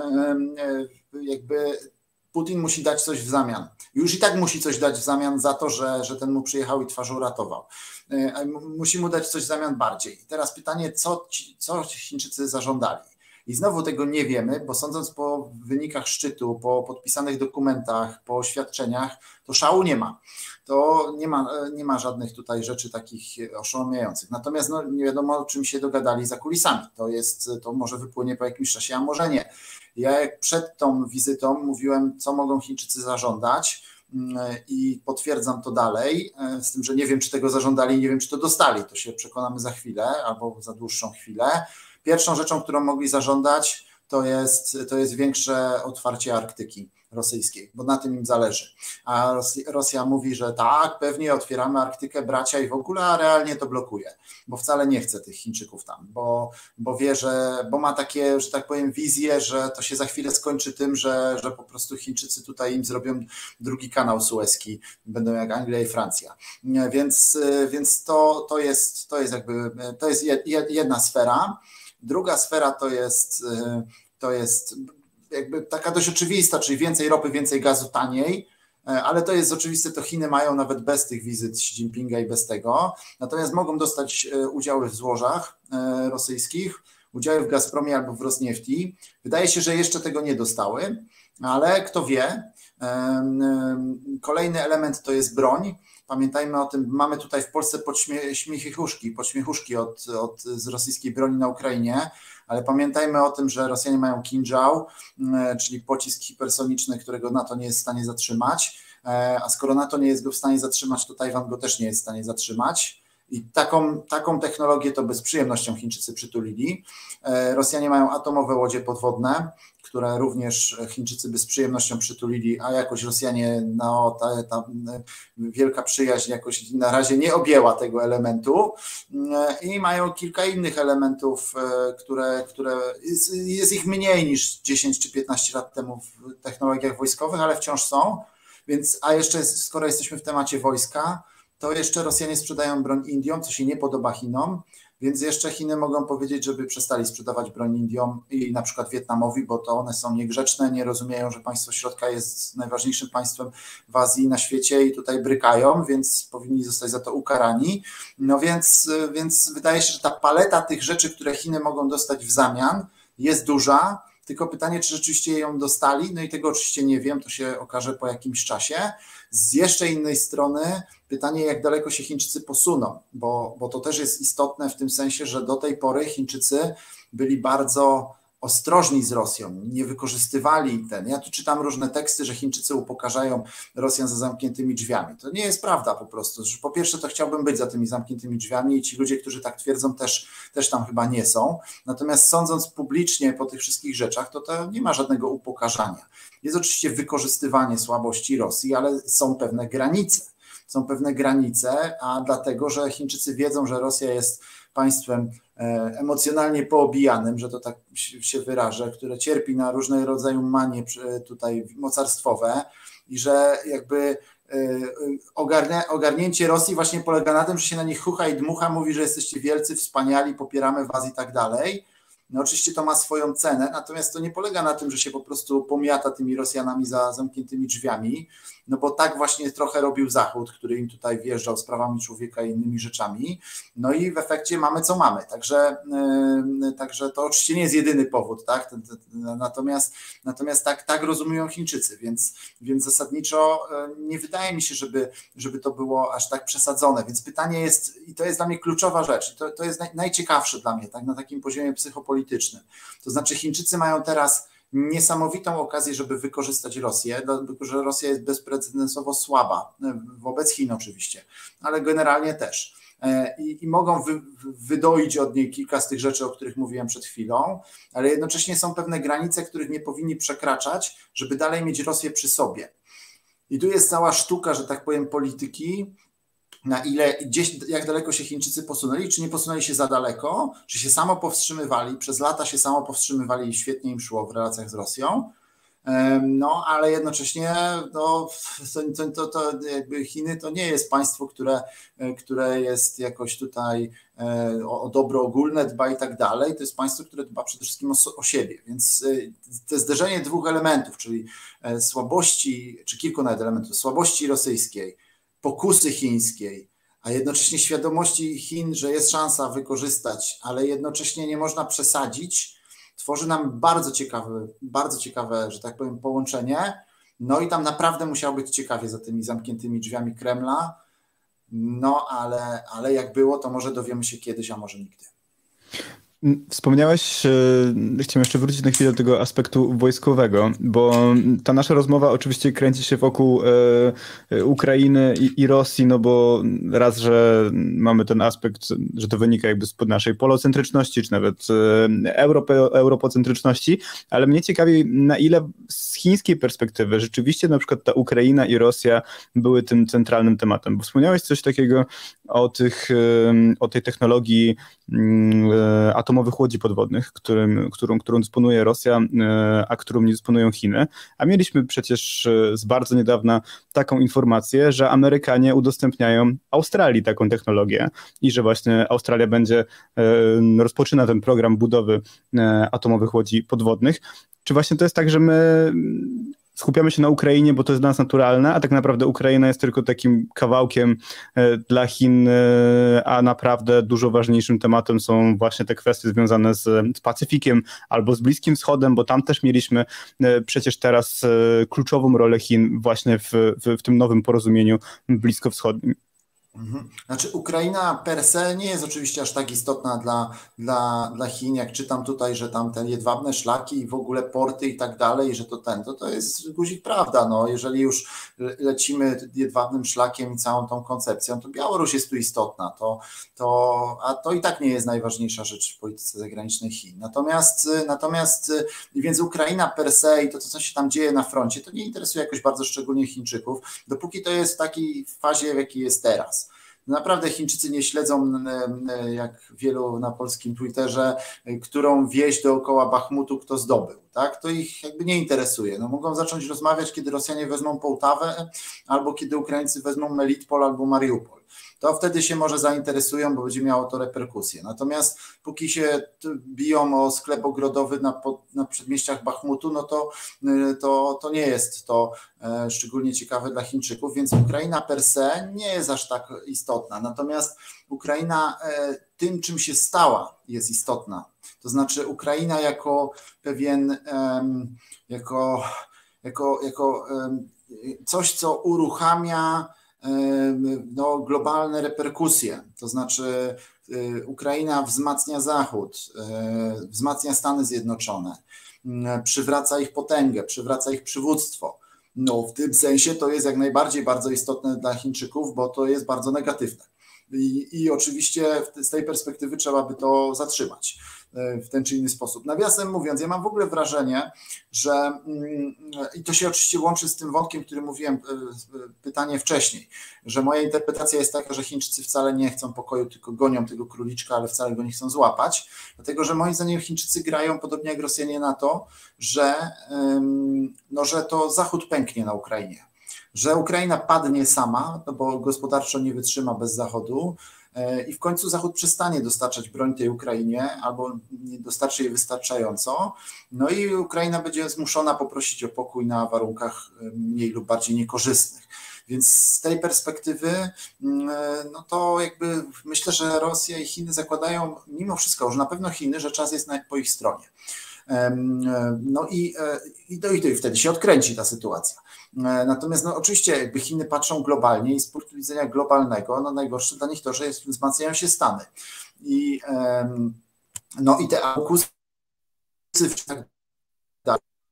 jakby Putin musi dać coś w zamian. Już i tak musi coś dać w zamian za to, że, że ten mu przyjechał i twarz uratował. Musi mu dać coś w zamian bardziej. I teraz pytanie, co, ci, co Chińczycy zażądali? I znowu tego nie wiemy, bo sądząc po wynikach szczytu, po podpisanych dokumentach, po oświadczeniach, to szału nie ma. To nie ma, nie ma żadnych tutaj rzeczy takich oszałamiających. Natomiast no, nie wiadomo, o czym się dogadali za kulisami. To jest, to może wypłynie po jakimś czasie, a może nie. Ja jak przed tą wizytą mówiłem, co mogą Chińczycy zażądać i potwierdzam to dalej, z tym, że nie wiem, czy tego zażądali, nie wiem, czy to dostali. To się przekonamy za chwilę albo za dłuższą chwilę. Pierwszą rzeczą, którą mogli zażądać, to jest, to jest większe otwarcie Arktyki rosyjskiej, bo na tym im zależy. A Rosja, Rosja mówi, że tak, pewnie otwieramy Arktykę, bracia i w ogóle, a realnie to blokuje, bo wcale nie chce tych Chińczyków tam, bo, bo wie, że, bo ma takie, że tak powiem, wizję, że to się za chwilę skończy tym, że, że po prostu Chińczycy tutaj im zrobią drugi kanał sueski, będą jak Anglia i Francja. Więc, więc to, to jest, to jest jakby, to jest jedna sfera. Druga sfera to jest, to jest jakby taka dość oczywista, czyli więcej ropy, więcej gazu taniej, ale to jest oczywiste, to Chiny mają nawet bez tych wizyt Xi Jinpinga i bez tego, natomiast mogą dostać udziały w złożach rosyjskich, udziały w Gazpromie albo w Rosniefti. Wydaje się, że jeszcze tego nie dostały, ale kto wie. Kolejny element to jest broń. Pamiętajmy o tym, mamy tutaj w Polsce podśmiechuszki, podśmiechuszki od, od, z rosyjskiej broni na Ukrainie, ale pamiętajmy o tym, że Rosjanie mają Kinjal, czyli pocisk hipersoniczny, którego NATO nie jest w stanie zatrzymać, a skoro NATO nie jest go w stanie zatrzymać, to Tajwan go też nie jest w stanie zatrzymać. I taką, taką technologię to bez przyjemnością Chińczycy przytulili. Rosjanie mają atomowe łodzie podwodne, które również Chińczycy by z przyjemnością przytulili, a jakoś Rosjanie, no ta, ta wielka przyjaźń jakoś na razie nie objęła tego elementu i mają kilka innych elementów, które, które jest, jest ich mniej niż dziesięć czy piętnaście lat temu w technologiach wojskowych, ale wciąż są, więc a jeszcze skoro jesteśmy w temacie wojska, to jeszcze Rosjanie sprzedają broń Indiom, co się nie podoba Chinom, więc jeszcze Chiny mogą powiedzieć, żeby przestali sprzedawać broń Indiom i na przykład Wietnamowi, bo to one są niegrzeczne, nie rozumieją, że państwo środka jest najważniejszym państwem w Azji na świecie i tutaj brykają, więc powinni zostać za to ukarani. No więc, więc wydaje się, że ta paleta tych rzeczy, które Chiny mogą dostać w zamian, jest duża. Tylko pytanie, czy rzeczywiście ją dostali, no i tego oczywiście nie wiem, to się okaże po jakimś czasie. Z jeszcze innej strony pytanie, jak daleko się Chińczycy posuną, bo, bo to też jest istotne w tym sensie, że do tej pory Chińczycy byli bardzo ostrożni z Rosją, nie wykorzystywali ten. Ja tu czytam różne teksty, że Chińczycy upokarzają Rosjan za zamkniętymi drzwiami. To nie jest prawda po prostu. Po pierwsze, to chciałbym być za tymi zamkniętymi drzwiami i ci ludzie, którzy tak twierdzą, też, też tam chyba nie są. Natomiast sądząc publicznie po tych wszystkich rzeczach, to, to nie ma żadnego upokarzania. Jest oczywiście wykorzystywanie słabości Rosji, ale są pewne granice. Są pewne granice, a dlatego, że Chińczycy wiedzą, że Rosja jest państwem emocjonalnie poobijanym, że to tak się wyrażę, które cierpi na różnego rodzaju manie tutaj mocarstwowe i że jakby ogarnia, ogarnięcie Rosji właśnie polega na tym, że się na nich chucha i dmucha, mówi, że jesteście wielcy, wspaniali, popieramy was i tak dalej. No oczywiście to ma swoją cenę, natomiast to nie polega na tym, że się po prostu pomiata tymi Rosjanami za zamkniętymi drzwiami, no bo tak właśnie trochę robił Zachód, który im tutaj wjeżdżał z prawami człowieka i innymi rzeczami, no i w efekcie mamy co mamy, także, yy, także to oczywiście nie jest jedyny powód, tak? Natomiast, natomiast tak, tak rozumieją Chińczycy, więc, więc zasadniczo yy, nie wydaje mi się, żeby, żeby to było aż tak przesadzone, więc pytanie jest, i to jest dla mnie kluczowa rzecz, to, to jest naj, najciekawsze dla mnie, tak, na takim poziomie psychopolitycznym, to znaczy Chińczycy mają teraz niesamowitą okazję, żeby wykorzystać Rosję, dlatego że Rosja jest bezprecedensowo słaba, wobec Chin oczywiście, ale generalnie też. I, i mogą wy, wydoić od niej kilka z tych rzeczy, o których mówiłem przed chwilą, ale jednocześnie są pewne granice, których nie powinni przekraczać, żeby dalej mieć Rosję przy sobie. I tu jest cała sztuka, że tak powiem, polityki, na ile, gdzieś, jak daleko się Chińczycy posunęli, czy nie posunęli się za daleko, czy się samo powstrzymywali, przez lata się samo powstrzymywali i świetnie im szło w relacjach z Rosją, no ale jednocześnie no, to, to, to jakby Chiny to nie jest państwo, które, które jest jakoś tutaj o, o dobro ogólne, dba i tak dalej, to jest państwo, które dba przede wszystkim o, o siebie, więc to zderzenie dwóch elementów, czyli słabości, czy kilku nawet elementów, słabości rosyjskiej, pokusy chińskiej, a jednocześnie świadomości Chin, że jest szansa wykorzystać, ale jednocześnie nie można przesadzić, tworzy nam bardzo ciekawe, bardzo ciekawe, że tak powiem, połączenie. No i tam naprawdę musiało być ciekawie za tymi zamkniętymi drzwiami Kremla. No ale, ale jak było, to może dowiemy się kiedyś, a może nigdy.
Wspomniałeś, chciałem jeszcze wrócić na chwilę do tego aspektu wojskowego, bo ta nasza rozmowa oczywiście kręci się wokół Ukrainy i, i Rosji, no bo raz, że mamy ten aspekt, że to wynika jakby spod naszej polocentryczności, czy nawet europe, europocentryczności, ale mnie ciekawi, na ile z chińskiej perspektywy rzeczywiście na przykład ta Ukraina i Rosja były tym centralnym tematem, bo wspomniałeś coś takiego o, tych, o tej technologii atomowych łodzi podwodnych, którym, którą, którą dysponuje Rosja, a którą nie dysponują Chiny. A mieliśmy przecież z bardzo niedawna taką informację, że Amerykanie udostępniają Australii taką technologię i że właśnie Australia będzie, rozpoczyna ten program budowy atomowych łodzi podwodnych. Czy właśnie to jest tak, że my skupiamy się na Ukrainie, bo to jest dla nas naturalne, a tak naprawdę Ukraina jest tylko takim kawałkiem dla Chin, a naprawdę dużo ważniejszym tematem są właśnie te kwestie związane z, z Pacyfikiem albo z Bliskim Wschodem, bo tam też mieliśmy przecież teraz kluczową rolę Chin właśnie w, w, w tym nowym porozumieniu bliskowschodnim.
Znaczy Ukraina per se nie jest oczywiście aż tak istotna dla, dla, dla Chin, jak czytam tutaj, że tam te jedwabne szlaki i w ogóle porty i tak dalej, że to ten, to, to jest guzik prawda, no jeżeli już lecimy jedwabnym szlakiem i całą tą koncepcją, to Białoruś jest tu istotna, to, to, a to i tak nie jest najważniejsza rzecz w polityce zagranicznej Chin. Natomiast, natomiast więc Ukraina per se i to, co się tam dzieje na froncie, to nie interesuje jakoś bardzo szczególnie Chińczyków, dopóki to jest w takiej fazie, w jakiej jest teraz. Naprawdę Chińczycy nie śledzą, jak wielu na polskim Twitterze, którą wieś dookoła Bachmutu kto zdobył. Tak? To ich jakby nie interesuje. No, mogą zacząć rozmawiać, kiedy Rosjanie wezmą Połtawę, albo kiedy Ukraińcy wezmą Melitpol albo Mariupol. To wtedy się może zainteresują, bo będzie miało to reperkusje. Natomiast póki się biją o sklep ogrodowy na, na przedmieściach Bachmutu, no to, to, to nie jest to szczególnie ciekawe dla Chińczyków, więc Ukraina per se nie jest aż tak istotna. Natomiast Ukraina tym, czym się stała, jest istotna. To znaczy Ukraina jako pewien, jako, jako, jako coś, co uruchamia no, globalne reperkusje, to znaczy Ukraina wzmacnia Zachód, wzmacnia Stany Zjednoczone, przywraca ich potęgę, przywraca ich przywództwo. No, w tym sensie to jest jak najbardziej bardzo istotne dla Chińczyków, bo to jest bardzo negatywne. I, i oczywiście z tej perspektywy trzeba by to zatrzymać w ten czy inny sposób. Nawiasem mówiąc, ja mam w ogóle wrażenie, że i to się oczywiście łączy z tym wątkiem, który mówiłem pytanie wcześniej, że moja interpretacja jest taka, że Chińczycy wcale nie chcą pokoju, tylko gonią tego króliczka, ale wcale go nie chcą złapać, dlatego że moim zdaniem Chińczycy grają podobnie jak Rosjanie na to, że, no, że to Zachód pęknie na Ukrainie. Że Ukraina padnie sama, no bo gospodarczo nie wytrzyma bez Zachodu i w końcu Zachód przestanie dostarczać broń tej Ukrainie albo nie dostarczy jej wystarczająco, no i Ukraina będzie zmuszona poprosić o pokój na warunkach mniej lub bardziej niekorzystnych. Więc z tej perspektywy, no to jakby myślę, że Rosja i Chiny zakładają mimo wszystko, że na pewno Chiny, że czas jest po ich stronie. No i, i, to, i, to, i wtedy się odkręci ta sytuacja. Natomiast no oczywiście jakby Chiny patrzą globalnie i z punktu widzenia globalnego, no najgorsze dla nich to, że jest, wzmacniają się Stany. I, no i te aukusy tak dalej,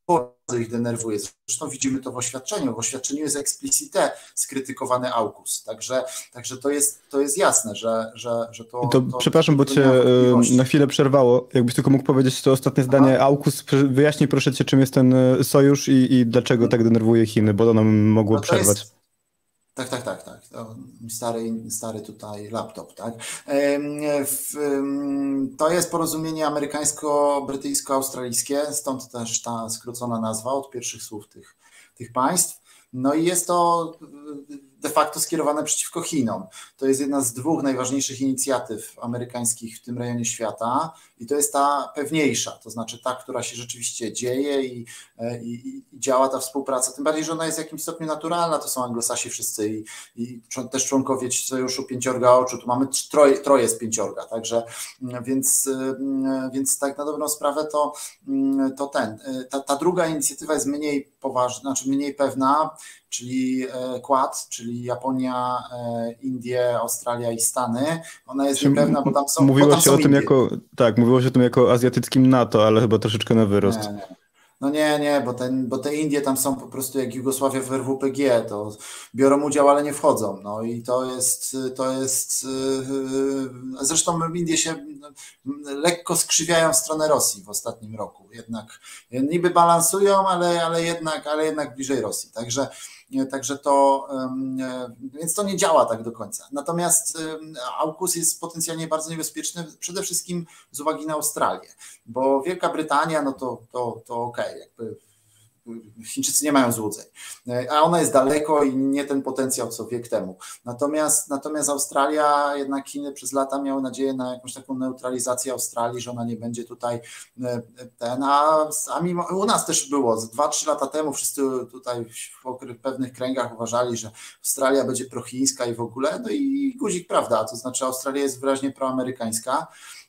bardzo ich denerwuje. Zresztą widzimy to w oświadczeniu. W oświadczeniu jest explicite skrytykowany AUKUS. Także, także to, jest, to jest jasne, że, że, że to...
To,
to
przepraszam, bo cię na chwilę przerwało. Jakbyś tylko mógł powiedzieć to ostatnie zdanie. Aha. AUKUS, wyjaśnij proszę cię, czym jest ten sojusz i, i dlaczego tak denerwuje Chiny, bo to nam mogło no to przerwać. Jest...
Tak, tak, tak, tak. Stary, stary tutaj laptop, tak. To jest porozumienie amerykańsko-brytyjsko-australijskie, stąd też ta skrócona nazwa od pierwszych słów tych, tych państw. No i jest to de facto skierowane przeciwko Chinom. To jest jedna z dwóch najważniejszych inicjatyw amerykańskich w tym rejonie świata i to jest ta pewniejsza, to znaczy ta, która się rzeczywiście dzieje i, i, i działa ta współpraca, tym bardziej, że ona jest w jakimś stopniu naturalna, to są Anglosasi wszyscy i, i też członkowie Sojuszu Pięciorga Oczu, tu mamy troje, troje z pięciorga, także więc, więc tak na dobrą sprawę to, to ten, ta, ta druga inicjatywa jest mniej poważna, znaczy mniej pewna, czyli Quad, czyli Japonia, Indie, Australia i Stany. Ona jest niepewna, bo tam są
Mówiło
bo tam
się
są
o tym
Indie.
jako, tak, mówiło się o tym jako azjatyckim NATO, ale chyba troszeczkę na wyrost.
Nie, nie. No nie, nie, bo, ten, bo te Indie tam są po prostu jak Jugosławia w R W P G, to biorą udział, ale nie wchodzą. No i to jest, to jest zresztą Indie się lekko skrzywiają w stronę Rosji w ostatnim roku. Jednak niby balansują, ale, ale, jednak, ale jednak bliżej Rosji. Także Także to, więc to nie działa tak do końca. Natomiast AUKUS jest potencjalnie bardzo niebezpieczny przede wszystkim z uwagi na Australię, bo Wielka Brytania, no to, to, to okej, okay, jakby Chińczycy nie mają złudzeń, a ona jest daleko i nie ten potencjał co wiek temu. Natomiast, natomiast Australia, jednak Chiny przez lata miały nadzieję na jakąś taką neutralizację Australii, że ona nie będzie tutaj ten, a, a mimo, u nas też było, dwa trzy lata temu wszyscy tutaj w pewnych kręgach uważali, że Australia będzie prochińska i w ogóle, no i guzik prawda, to znaczy Australia jest wyraźnie proamerykańska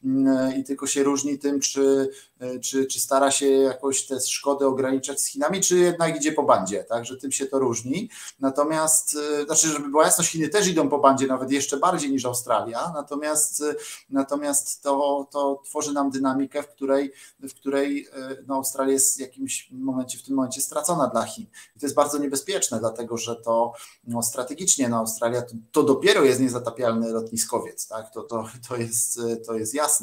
i tylko się różni tym, czy, czy, czy stara się jakoś te szkody ograniczać z Chinami, czy jednak idzie po bandzie, także tym się to różni. Natomiast, znaczy, żeby była jasność, Chiny też idą po bandzie, nawet jeszcze bardziej niż Australia, natomiast, natomiast to, to tworzy nam dynamikę, w której, w której no, Australia jest w jakimś momencie, w tym momencie stracona dla Chin. I to jest bardzo niebezpieczne, dlatego że to no, strategicznie no, Australia to, to dopiero jest niezatapialny lotniskowiec, tak? to, to, to, jest, to jest jasne.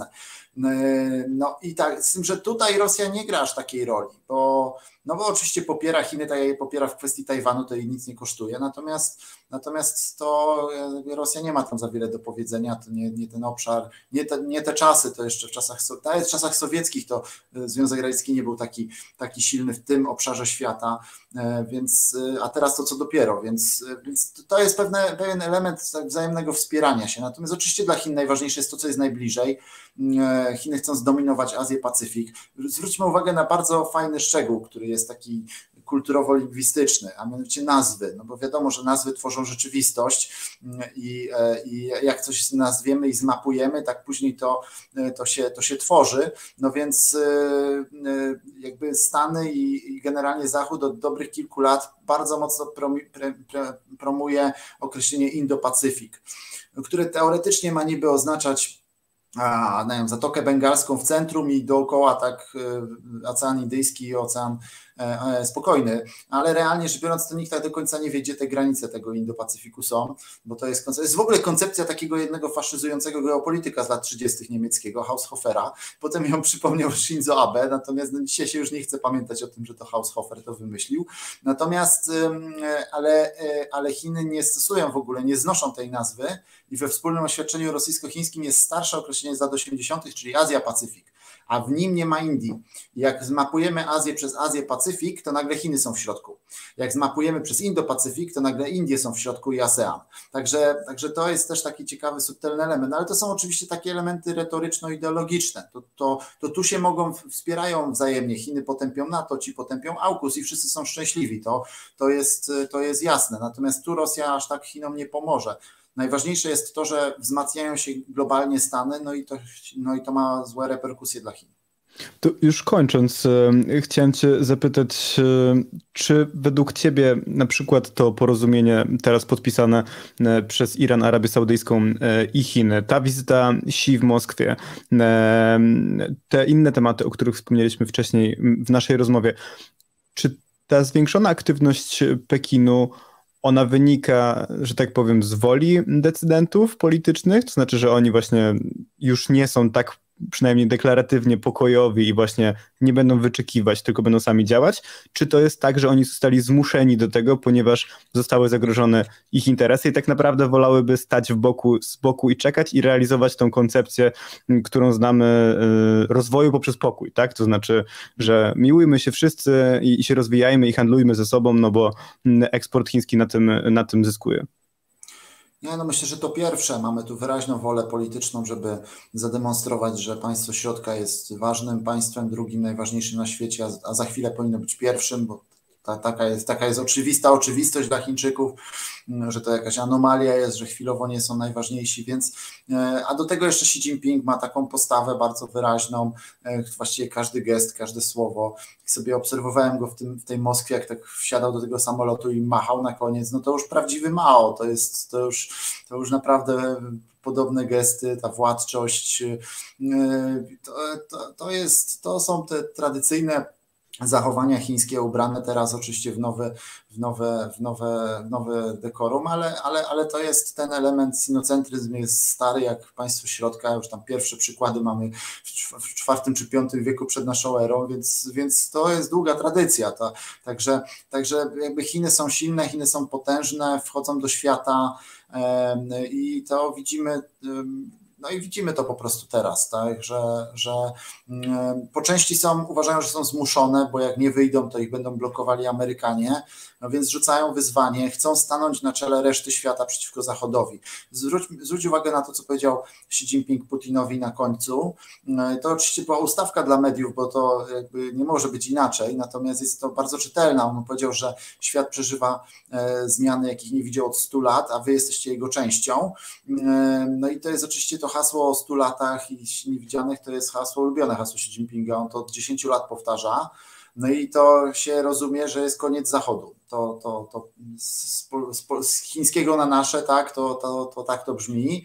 No i tak, z tym, że tutaj Rosja nie gra aż takiej roli, bo, no bo oczywiście popiera Chiny, tak jak je popiera w kwestii Tajwanu, to jej nic nie kosztuje, natomiast, natomiast to Rosja nie ma tam za wiele do powiedzenia, to nie, nie ten obszar, nie te, nie te czasy, to jeszcze w czasach, nawet w czasach sowieckich to Związek Radziecki nie był taki, taki silny w tym obszarze świata, więc, a teraz to co dopiero, więc, więc to jest pewne, pewien element wzajemnego wspierania się, natomiast oczywiście dla Chin najważniejsze jest to, co jest najbliżej. Chiny chcą zdominować Azję, Pacyfik. Zwróćmy uwagę na bardzo fajny szczegół, który jest taki kulturowo-lingwistyczny, a mianowicie nazwy, no bo wiadomo, że nazwy tworzą rzeczywistość i, i jak coś nazwiemy i zmapujemy, tak później to, to, się, to się tworzy, no więc jakby Stany i, i generalnie Zachód od dobrych kilku lat bardzo mocno promi, pre, pre, promuje określenie Indo-Pacyfik, które teoretycznie ma niby oznaczać a, nie wiem, Zatokę Bengalską w centrum i dookoła tak Ocean Indyjski i Ocean e, spokojny, ale realnie rzecz biorąc to nikt tak do końca nie wie, gdzie te granice tego Indo-Pacyfiku są, bo to jest, jest w ogóle koncepcja takiego jednego faszyzującego geopolityka z lat trzydziestych niemieckiego, Haushofera, potem ją przypomniał Shinzo Abe, natomiast no, dzisiaj się już nie chce pamiętać o tym, że to Haushofer to wymyślił, natomiast ale, ale Chiny nie stosują w ogóle, nie znoszą tej nazwy i we wspólnym oświadczeniu rosyjsko-chińskim jest starsze określenie z lat osiemdziesiątych, czyli Azja-Pacyfik, a w nim nie ma Indii. Jak zmapujemy Azję przez Azję-Pacyfik, to nagle Chiny są w środku. Jak zmapujemy przez Indo-Pacyfik, to nagle Indie są w środku i ASEAN. Także, także to jest też taki ciekawy, subtelny element, ale to są oczywiście takie elementy retoryczno-ideologiczne. To, to, to tu się mogą, wspierają wzajemnie. Chiny potępią NATO, ci potępią AUKUS i wszyscy są szczęśliwi. To, to, jest, to jest jasne. Natomiast tu Rosja aż tak Chinom nie pomoże. Najważniejsze jest to, że wzmacniają się globalnie Stany, no i to, no i to ma złe reperkusje dla Chin.
To już kończąc, chciałem cię zapytać, czy według ciebie na przykład to porozumienie teraz podpisane przez Iran, Arabię Saudyjską i Chiny, ta wizyta Xi w Moskwie, te inne tematy, o których wspomnieliśmy wcześniej w naszej rozmowie, Czy ta zwiększona aktywność Pekinu, ona wynika, że tak powiem, z woli decydentów politycznych? To znaczy, że oni właśnie już nie są tak przynajmniej deklaratywnie pokojowi i właśnie nie będą wyczekiwać, tylko będą sami działać? Czy to jest tak, że oni zostali zmuszeni do tego, ponieważ zostały zagrożone ich interesy i tak naprawdę wolałyby stać w boku, z boku i czekać i realizować tą koncepcję, którą znamy, rozwoju poprzez pokój, tak? To znaczy, że miłujmy się wszyscy i, i się rozwijajmy i handlujmy ze sobą, no bo eksport chiński na tym, na tym zyskuje.
Nie, no myślę, że to pierwsze. Mamy tu wyraźną wolę polityczną, żeby zademonstrować, że państwo środka jest ważnym państwem, drugim najważniejszym na świecie, a, a za chwilę powinno być pierwszym, bo ta, taka, jest, taka jest oczywista oczywistość dla Chińczyków, że to jakaś anomalia jest, że chwilowo nie są najważniejsi, więc a do tego jeszcze Xi Jinping ma taką postawę bardzo wyraźną, właściwie każdy gest, każde słowo. Jak sobie obserwowałem go w, tym, w tej Moskwie, jak tak wsiadał do tego samolotu i machał na koniec, no to już prawdziwy Mao, to jest to już, to już naprawdę podobne gesty, ta władczość, to, to, to, jest, to są te tradycyjne zachowania chińskie ubrane teraz oczywiście w nowe, w nowe, w nowe, w nowe dekorum, ale, ale, ale to jest ten element, sinocentryzm jest stary jak państwo środka, już tam pierwsze przykłady mamy w czwartym czy piątym wieku przed naszą erą, więc, więc to jest długa tradycja. To, także, także jakby Chiny są silne, Chiny są potężne, wchodzą do świata i to widzimy. No i widzimy to po prostu teraz, tak, że, że po części są, uważają, że są zmuszone, bo jak nie wyjdą, to ich będą blokowali Amerykanie, no więc rzucają wyzwanie, chcą stanąć na czele reszty świata przeciwko Zachodowi. Zwróć, zwróć uwagę na to, co powiedział Xi Jinping Putinowi na końcu. To oczywiście była ustawka dla mediów, bo to jakby nie może być inaczej, natomiast jest to bardzo czytelne. On powiedział, że świat przeżywa zmiany, jakich nie widział od stu lat, a wy jesteście jego częścią. No i to jest oczywiście to hasło o stu latach i niewidzianych, to jest hasło, ulubione hasło Xi Jinpinga, on to od dziesięciu lat powtarza. No i to się rozumie, że jest koniec Zachodu. To, to, to z, z, z chińskiego na nasze, tak, to, to, to tak to brzmi,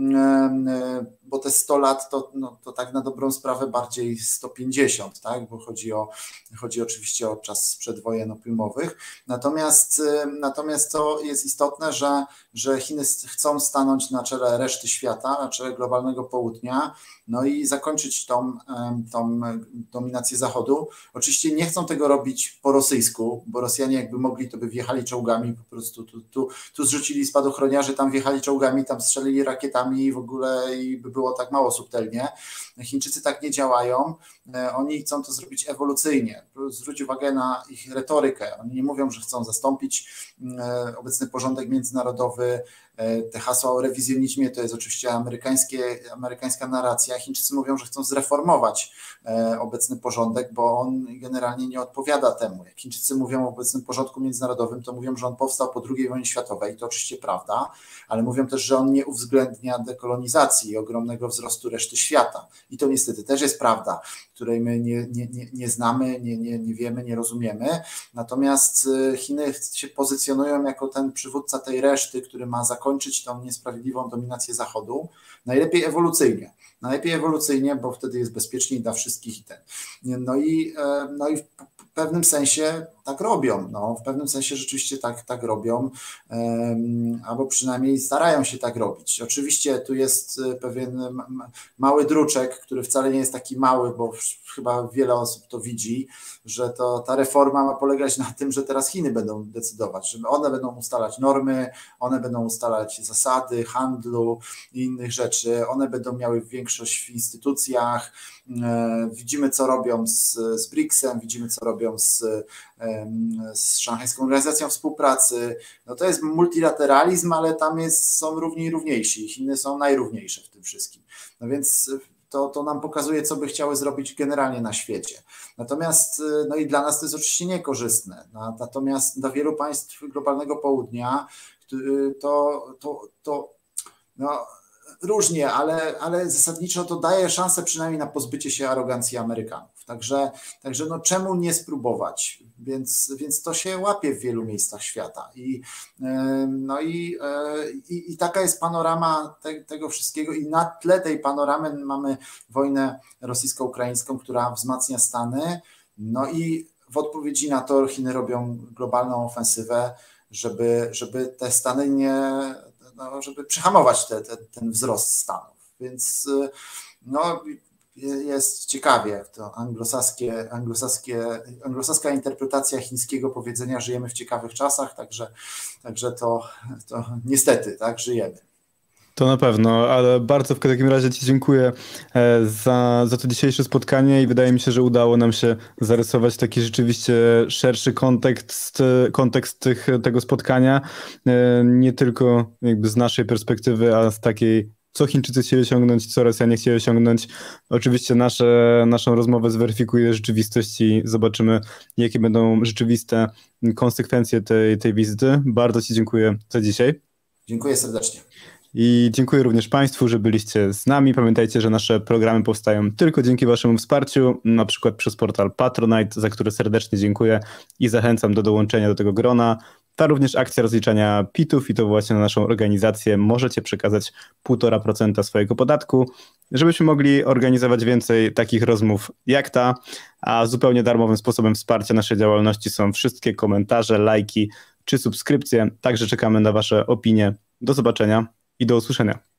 bo te sto lat to, no, to tak na dobrą sprawę bardziej sto pięćdziesiąt, tak, bo chodzi o, chodzi oczywiście o czas przedwojen opiumowych. Natomiast, natomiast to jest istotne, że, że Chiny chcą stanąć na czele reszty świata, na czele globalnego południa, no i zakończyć tą, tą dominację Zachodu. Oczywiście nie chcą tego robić po rosyjsku, bo Rosjanie jakby mogli, to by wjechali czołgami, po prostu tu, tu, tu zrzucili spadochroniarzy, tam wjechali czołgami, tam strzelili rakietami i w ogóle i by było tak mało subtelnie. Chińczycy tak nie działają, oni chcą to zrobić ewolucyjnie. Zwróć uwagę na ich retorykę. Oni nie mówią, że chcą zastąpić obecny porządek międzynarodowy. Te hasła o rewizjonizmie to jest oczywiście amerykańskie, amerykańska narracja. Chińczycy mówią, że chcą zreformować obecny porządek, bo on generalnie nie odpowiada temu. Jak Chińczycy mówią o obecnym porządku międzynarodowym, to mówią, że on powstał po drugiej wojnie światowej, to oczywiście prawda, ale mówią też, że on nie uwzględnia dekolonizacji i ogromnego wzrostu reszty świata. I to niestety też jest prawda, której my nie, nie, nie, nie znamy, nie, nie, nie wiemy, nie rozumiemy. Natomiast Chiny się pozycjonują jako ten przywódca tej reszty, który ma zakończyć tą niesprawiedliwą dominację Zachodu, najlepiej ewolucyjnie. Najlepiej ewolucyjnie, bo wtedy jest bezpieczniej dla wszystkich i ten. No i, no i w pewnym sensie tak robią, no, w pewnym sensie rzeczywiście tak, tak robią, um, albo przynajmniej starają się tak robić. Oczywiście tu jest pewien mały druczek, który wcale nie jest taki mały, bo chyba wiele osób to widzi, że to, ta reforma ma polegać na tym, że teraz Chiny będą decydować, że one będą ustalać normy, one będą ustalać zasady handlu i innych rzeczy, one będą miały większość w instytucjach, widzimy co robią z, z briksem, widzimy co robią z, z Szanghajską Organizacją Współpracy, no to jest multilateralizm, ale tam jest, są równi i równiejsi, Chiny są najrówniejsze w tym wszystkim, no więc to, to nam pokazuje, co by chciały zrobić generalnie na świecie. Natomiast, no i dla nas to jest oczywiście niekorzystne, natomiast dla wielu państw globalnego południa to, to, to no, różnie, ale, ale zasadniczo to daje szansę przynajmniej na pozbycie się arogancji Amerykanów. Także, także no czemu nie spróbować? Więc, więc to się łapie w wielu miejscach świata. I, no i, i, i taka jest panorama te, tego wszystkiego. I na tle tej panoramy mamy wojnę rosyjsko-ukraińską, która wzmacnia Stany. No i w odpowiedzi na to Chiny robią globalną ofensywę, żeby, żeby te Stany nie, no, żeby przyhamować te, te, ten wzrost Stanów. Więc no, jest ciekawie, jak to anglosaskie, anglosaskie, anglosaska interpretacja chińskiego powiedzenia żyjemy w ciekawych czasach, także, także to, to niestety tak żyjemy.
To na pewno, ale bardzo w takim razie Ci dziękuję za, za to dzisiejsze spotkanie i wydaje mi się, że udało nam się zarysować taki rzeczywiście szerszy kontekst, kontekst tych, tego spotkania, nie tylko jakby z naszej perspektywy, a z takiej, co Chińczycy chcieli osiągnąć, co Rosjanie chcieli osiągnąć. Oczywiście nasze, naszą rozmowę zweryfikuje rzeczywistość i zobaczymy, jakie będą rzeczywiste konsekwencje tej, tej wizyty. Bardzo Ci dziękuję za dzisiaj.
Dziękuję serdecznie.
I dziękuję również Państwu, że byliście z nami. Pamiętajcie, że nasze programy powstają tylko dzięki Waszemu wsparciu, na przykład przez portal Patronite, za który serdecznie dziękuję i zachęcam do dołączenia do tego grona. Ta również akcja rozliczania P I T-ów i to właśnie na naszą organizację możecie przekazać półtora procenta swojego podatku, żebyśmy mogli organizować więcej takich rozmów jak ta, a zupełnie darmowym sposobem wsparcia naszej działalności są wszystkie komentarze, lajki czy subskrypcje. Także czekamy na Wasze opinie. Do zobaczenia i do usłyszenia.